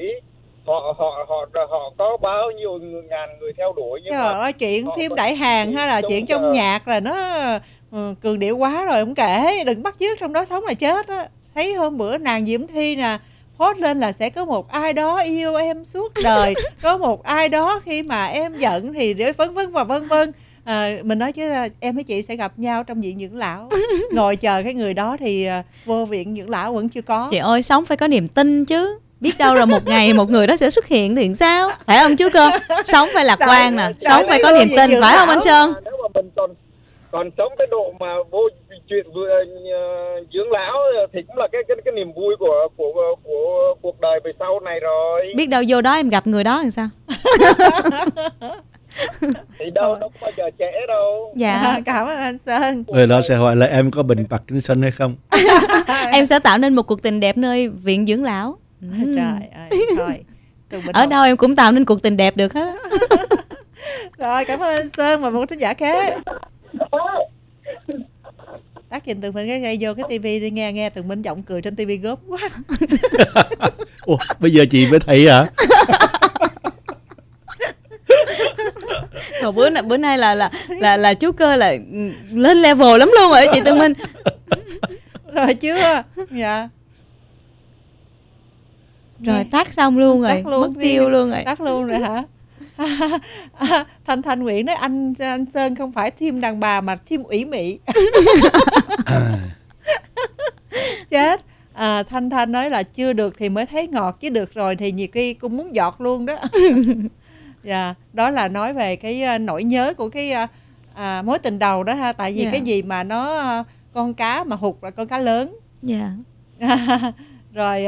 họ có bao nhiêu ngàn người theo đuổi. Nhưng trời ơi, chuyện phim đại hàng hay là chuyện trong nhạc là nó cường điệu quá rồi, không kể, đừng bắt chước trong đó sống là chết á. Thấy hôm bữa nàng Diễm Thi nè post lên là sẽ có một ai đó yêu em suốt đời, có một ai đó khi mà em giận thì để vân vân và vân vân. Mình nói chứ em với chị sẽ gặp nhau trong viện dưỡng lão, ngồi chờ cái người đó thì vô viện dưỡng lão vẫn chưa có. Chị ơi, sống phải có niềm tin chứ, biết đâu là một ngày một người đó sẽ xuất hiện thì sao, phải không chú Cơ? Sống phải lạc quan nè, sống phải có niềm tin, phải không anh Sơn? Nếu mà mình còn sống cái độ mà vô chuyện dưỡng lão thì cũng là cái niềm vui của cuộc đời về sau này rồi. Biết đâu vô đó em gặp người đó thì sao? Thì đâu bao giờ trễ đâu. Dạ, cảm ơn anh Sơn. Người đó sẽ hỏi là em có bệnh Parkinson hay không. Em sẽ tạo nên một cuộc tình đẹp nơi viện dưỡng lão. Trời ơi, thôi ở đâu em cũng tạo nên cuộc tình đẹp được hết. Rồi, cảm ơn anh Sơn và một thính giả khác. Tắt nhìn Tường Minh cái gây vô cái tivi đi, nghe Tường Minh giọng cười trên tivi gớm quá. Ủa, bây giờ chị mới thấy hả? Bữa nay là chú Cơ là lên level lắm luôn rồi chị Tường Minh. rồi chưa? Dạ. Rồi tắt xong luôn rồi, mất tiêu luôn rồi. Tắt luôn rồi hả? Thanh Nguyễn nói anh Sơn không phải team đàn bà mà team ủy mị. Chết. Thanh nói là chưa được thì mới thấy ngọt, chứ được rồi thì nhiều khi cũng muốn giọt luôn đó. Dạ, đó là nói về cái nỗi nhớ của cái mối tình đầu đó ha. Tại vì cái gì mà nó con cá mà hụt là con cá lớn. Dạ. Rồi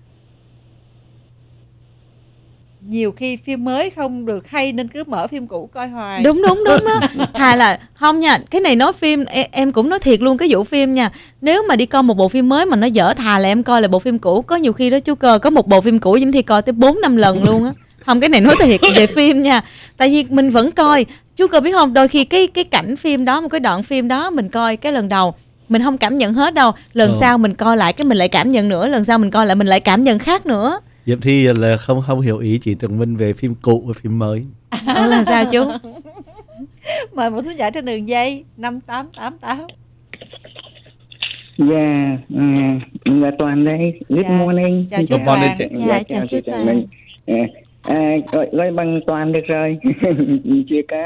nhiều khi phim mới không được hay nên cứ mở phim cũ coi hoài. Đúng đó. Thà là không nha, cái này nói phim em cũng nói thiệt luôn cái vụ phim nha. Nếu mà đi coi một bộ phim mới mà nó dở, thà là em coi lại bộ phim cũ. Có nhiều khi đó chú Cơ có một bộ phim cũ Diễm Thi coi tới 4-5 lần luôn á. Không, cái này nói thiệt về phim nha. Tại vì mình vẫn coi, chú Cơ biết không, đôi khi cái cảnh phim đó, một cái đoạn phim đó mình coi cái lần đầu mình không cảm nhận hết đâu. Lần sau mình coi lại cái mình lại cảm nhận nữa, lần sau mình coi lại mình lại cảm nhận khác nữa. Diễm Thi là không hiểu ý chị Tường Minh về phim cũ và phim mới. Là sao chú? Mời một thính giả trên đường dây 5888. Dạ, Toàn đây. Good morning. Chào chú Toàn. Dạ, chào chú Toàn. Gọi bằng Toàn được rồi. Chưa có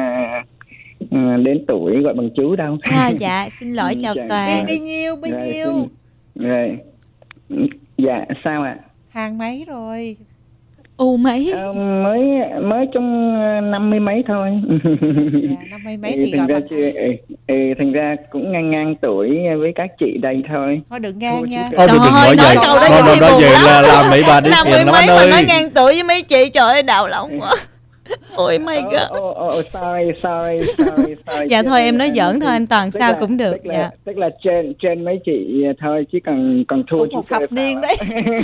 đến tuổi gọi bằng chú đâu. Dạ, xin lỗi chào Toàn. Bao nhiêu? Rồi. Dạ, sao ạ? Hàng mấy rồi? Mấy? Mới trong 50 mấy thôi. Dạ, 50 mấy thì gọi bằng... Thành ra cũng ngang tuổi với các chị đây thôi. Thôi đừng ngang nha. Thôi đừng nói vậy. Nói vậy là làm mấy bà đi tiền lắm anh ơi. Nói ngang tuổi với mấy chị, trời ơi đau lòng quá. Ôi my god. Sorry. Dạ thôi em nói giỡn thôi anh Toàn, sao cũng được. Tức là trên mấy chị thôi, chứ còn thua một thập niên đấy.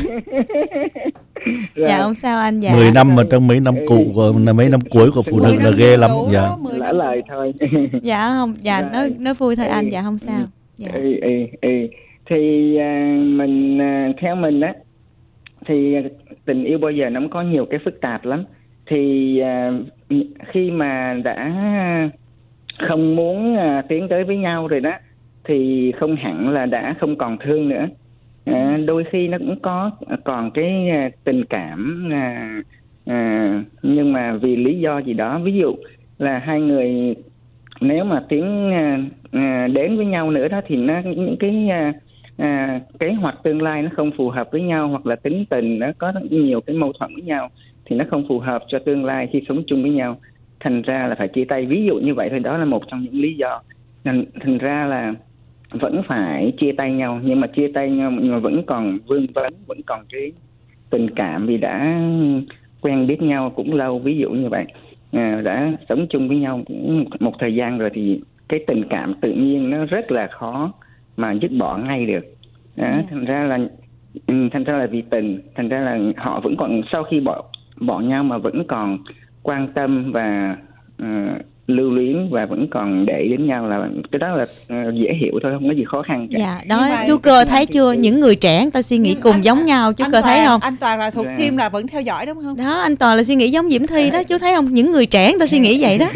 Dạ không sao anh. Dạ 10 năm mà trong mấy năm cũ mấy năm cuối của phụ nữ là ghê lắm. Dạ. Lỡ lời thôi. Dạ không, dạ nói vui thôi anh. Dạ không sao. Dạ. Thì mình theo mình á thì tình yêu bao giờ nó có nhiều cái phức tạp lắm. Thì khi mà đã không muốn tiến tới với nhau rồi đó thì không hẳn là đã không còn thương nữa. Đôi khi nó cũng còn cái tình cảm, nhưng mà vì lý do gì đó, ví dụ là hai người nếu mà tiến đến với nhau nữa đó thì nó những cái kế hoạch tương lai nó không phù hợp với nhau, hoặc là tính tình nó có nhiều cái mâu thuẫn với nhau thì nó không phù hợp cho tương lai khi sống chung với nhau, thành ra là phải chia tay. Ví dụ như vậy thôi, đó là một trong những lý do. Thành ra là vẫn phải chia tay nhau, nhưng mà chia tay nhau nhưng mà vẫn còn vương vấn, vẫn còn cái tình cảm vì đã quen biết nhau cũng lâu, ví dụ như vậy, đã sống chung với nhau cũng một thời gian rồi thì cái tình cảm tự nhiên nó rất là khó mà dứt bỏ ngay được. Thành ra là vì tình, thành ra là họ vẫn còn, sau khi bỏ nhau mà vẫn còn quan tâm và lưu luyến và vẫn còn để đến nhau, là cái đó là dễ hiểu thôi, không có gì khó khăn cả. Dạ đó, chú Cơ thấy chưa, những người trẻ người ta suy nghĩ cùng giống nhau, chú Cơ thấy không? Anh Toàn là thuộc team là vẫn theo dõi đúng không? Đó, anh Toàn là suy nghĩ giống Diễm Thi đó, chú thấy không? Những người trẻ người ta suy nghĩ vậy đó.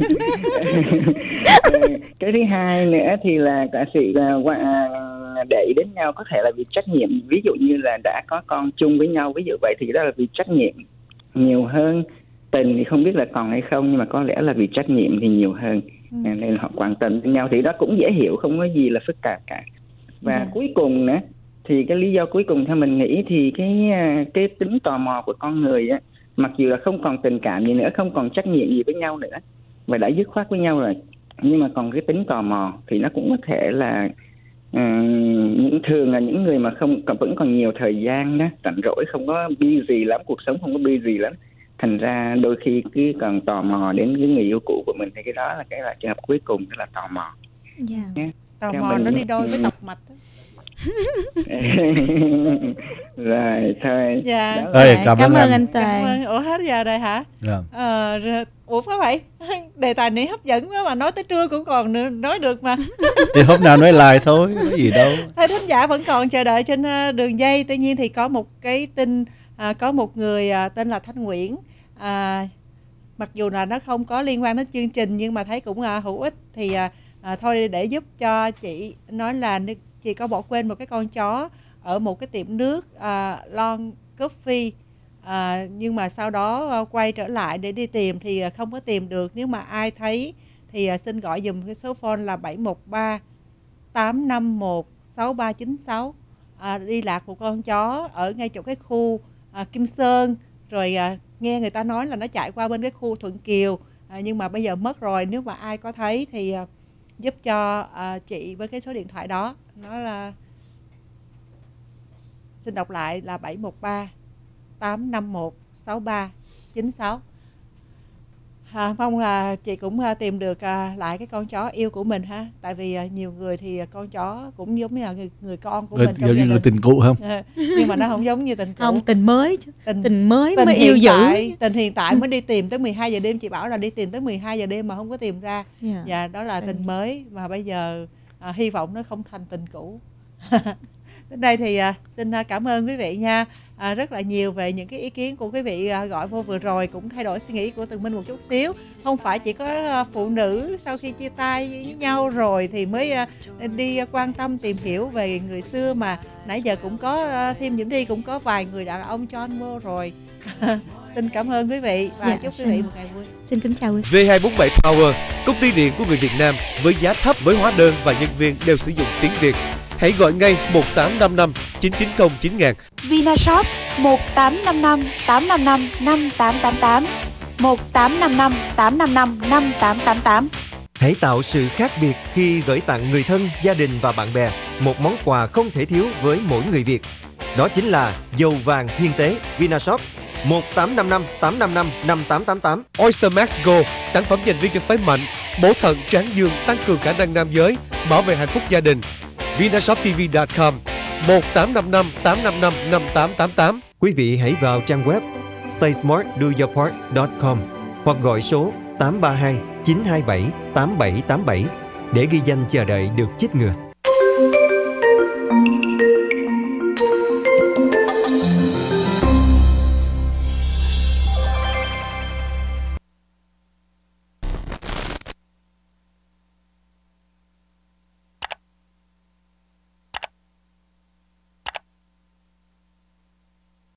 Cái thứ hai nữa thì là cả sự để đến nhau có thể là vì trách nhiệm, ví dụ như là đã có con chung với nhau, ví dụ vậy thì đó là vì trách nhiệm nhiều hơn. Tình thì không biết là còn hay không, nhưng mà có lẽ là vì trách nhiệm thì nhiều hơn, nên họ quan tâm đến nhau, thì đó cũng dễ hiểu, không có gì là phức tạp cả. Và cuối cùng nữa thì cái lý do cuối cùng theo mình nghĩ thì cái tính tò mò của con người á, mặc dù là không còn tình cảm gì nữa, không còn trách nhiệm gì với nhau nữa và đã dứt khoát với nhau rồi, nhưng mà còn cái tính tò mò thì nó cũng có thể là thường là những người mà vẫn còn nhiều thời gian đó, rảnh rỗi, không có busy lắm, cuộc sống không có busy lắm, thành ra đôi khi cứ còn tò mò đến cái người yêu cũ của mình, thì cái đó là cái trường hợp cuối cùng, đó là tò mò. Tò mò nó đi đôi với tọc mạch. Rồi thôi. Dạ. Cảm ơn anh Toàn. Cảm ơn. Ủa hết giờ rồi hả? Ủa phải vậy? Đề tài này hấp dẫn quá mà nói tới trưa cũng còn nói được mà. Thì hôm nào nói lại thôi, có gì đâu. Thầy thính giả vẫn còn chờ đợi trên đường dây. Tuy nhiên thì có một cái tin, có một người tên là Thanh Nguyễn, mặc dù là nó không có liên quan đến chương trình nhưng mà thấy cũng hữu ích, thì thôi để giúp cho chị nói là chị có bỏ quên một cái con chó ở một cái tiệm nước Long Coffee, nhưng mà sau đó quay trở lại để đi tìm thì không có tìm được. Nếu mà ai thấy thì xin gọi dùm cái số phone là 713 851 6396. Đi lạc một con chó ở ngay chỗ cái khu Kim Sơn, rồi nghe người ta nói là nó chạy qua bên cái khu Thuận Kiều, nhưng mà bây giờ mất rồi. Nếu mà ai có thấy thì giúp cho chị với cái số điện thoại đó, nó là, xin đọc lại là 713 851 6396. Mong là chị cũng tìm được lại cái con chó yêu của mình ha. Tại vì nhiều người thì con chó cũng giống như là người con của mình trong gia đình. Người tình cũ không? Nhưng mà nó không giống như tình cũ. Không, tình mới chứ. Tình mới mới yêu dữ. Tình hiện tại mới đi tìm tới 12 giờ đêm. Chị bảo là đi tìm tới 12 giờ đêm mà không có tìm ra. Và đó là tình mới. Mà bây giờ hy vọng nó không thành tình cũ. Đến đây thì xin cảm ơn quý vị nha, rất là nhiều về những cái ý kiến của quý vị gọi vô vừa rồi, cũng thay đổi suy nghĩ của Tường Minh một chút xíu. Không phải chỉ có phụ nữ sau khi chia tay với nhau rồi thì mới đi quan tâm tìm hiểu về người xưa, mà nãy giờ cũng có thêm Diễm Đi cũng có vài người đàn ông cho anh vô rồi. Xin cảm ơn quý vị và chúc quý vị một ngày vui. Xin kính chào quý vị. V247 Power, công ty điện của người Việt Nam với giá thấp, với hóa đơn và nhân viên đều sử dụng tiếng Việt. Hãy gọi ngay 1855 990 9000. Vinashop 1855 855 5888 1855 855 5888. Hãy tạo sự khác biệt khi gửi tặng người thân, gia đình và bạn bè một món quà không thể thiếu với mỗi người Việt. Đó chính là dầu vàng thiên tế Vinashop 1855 855 5888. Oyster Max Go, sản phẩm dành riêng cho phái mạnh, bổ thận, tráng dương, tăng cường khả năng nam giới, bảo vệ hạnh phúc gia đình. VinashopTV.com 1855 855 5888. Quý vị hãy vào trang web staysmartdoyourpart.com hoặc gọi số 832 927 8787 để ghi danh chờ đợi được chích ngừa.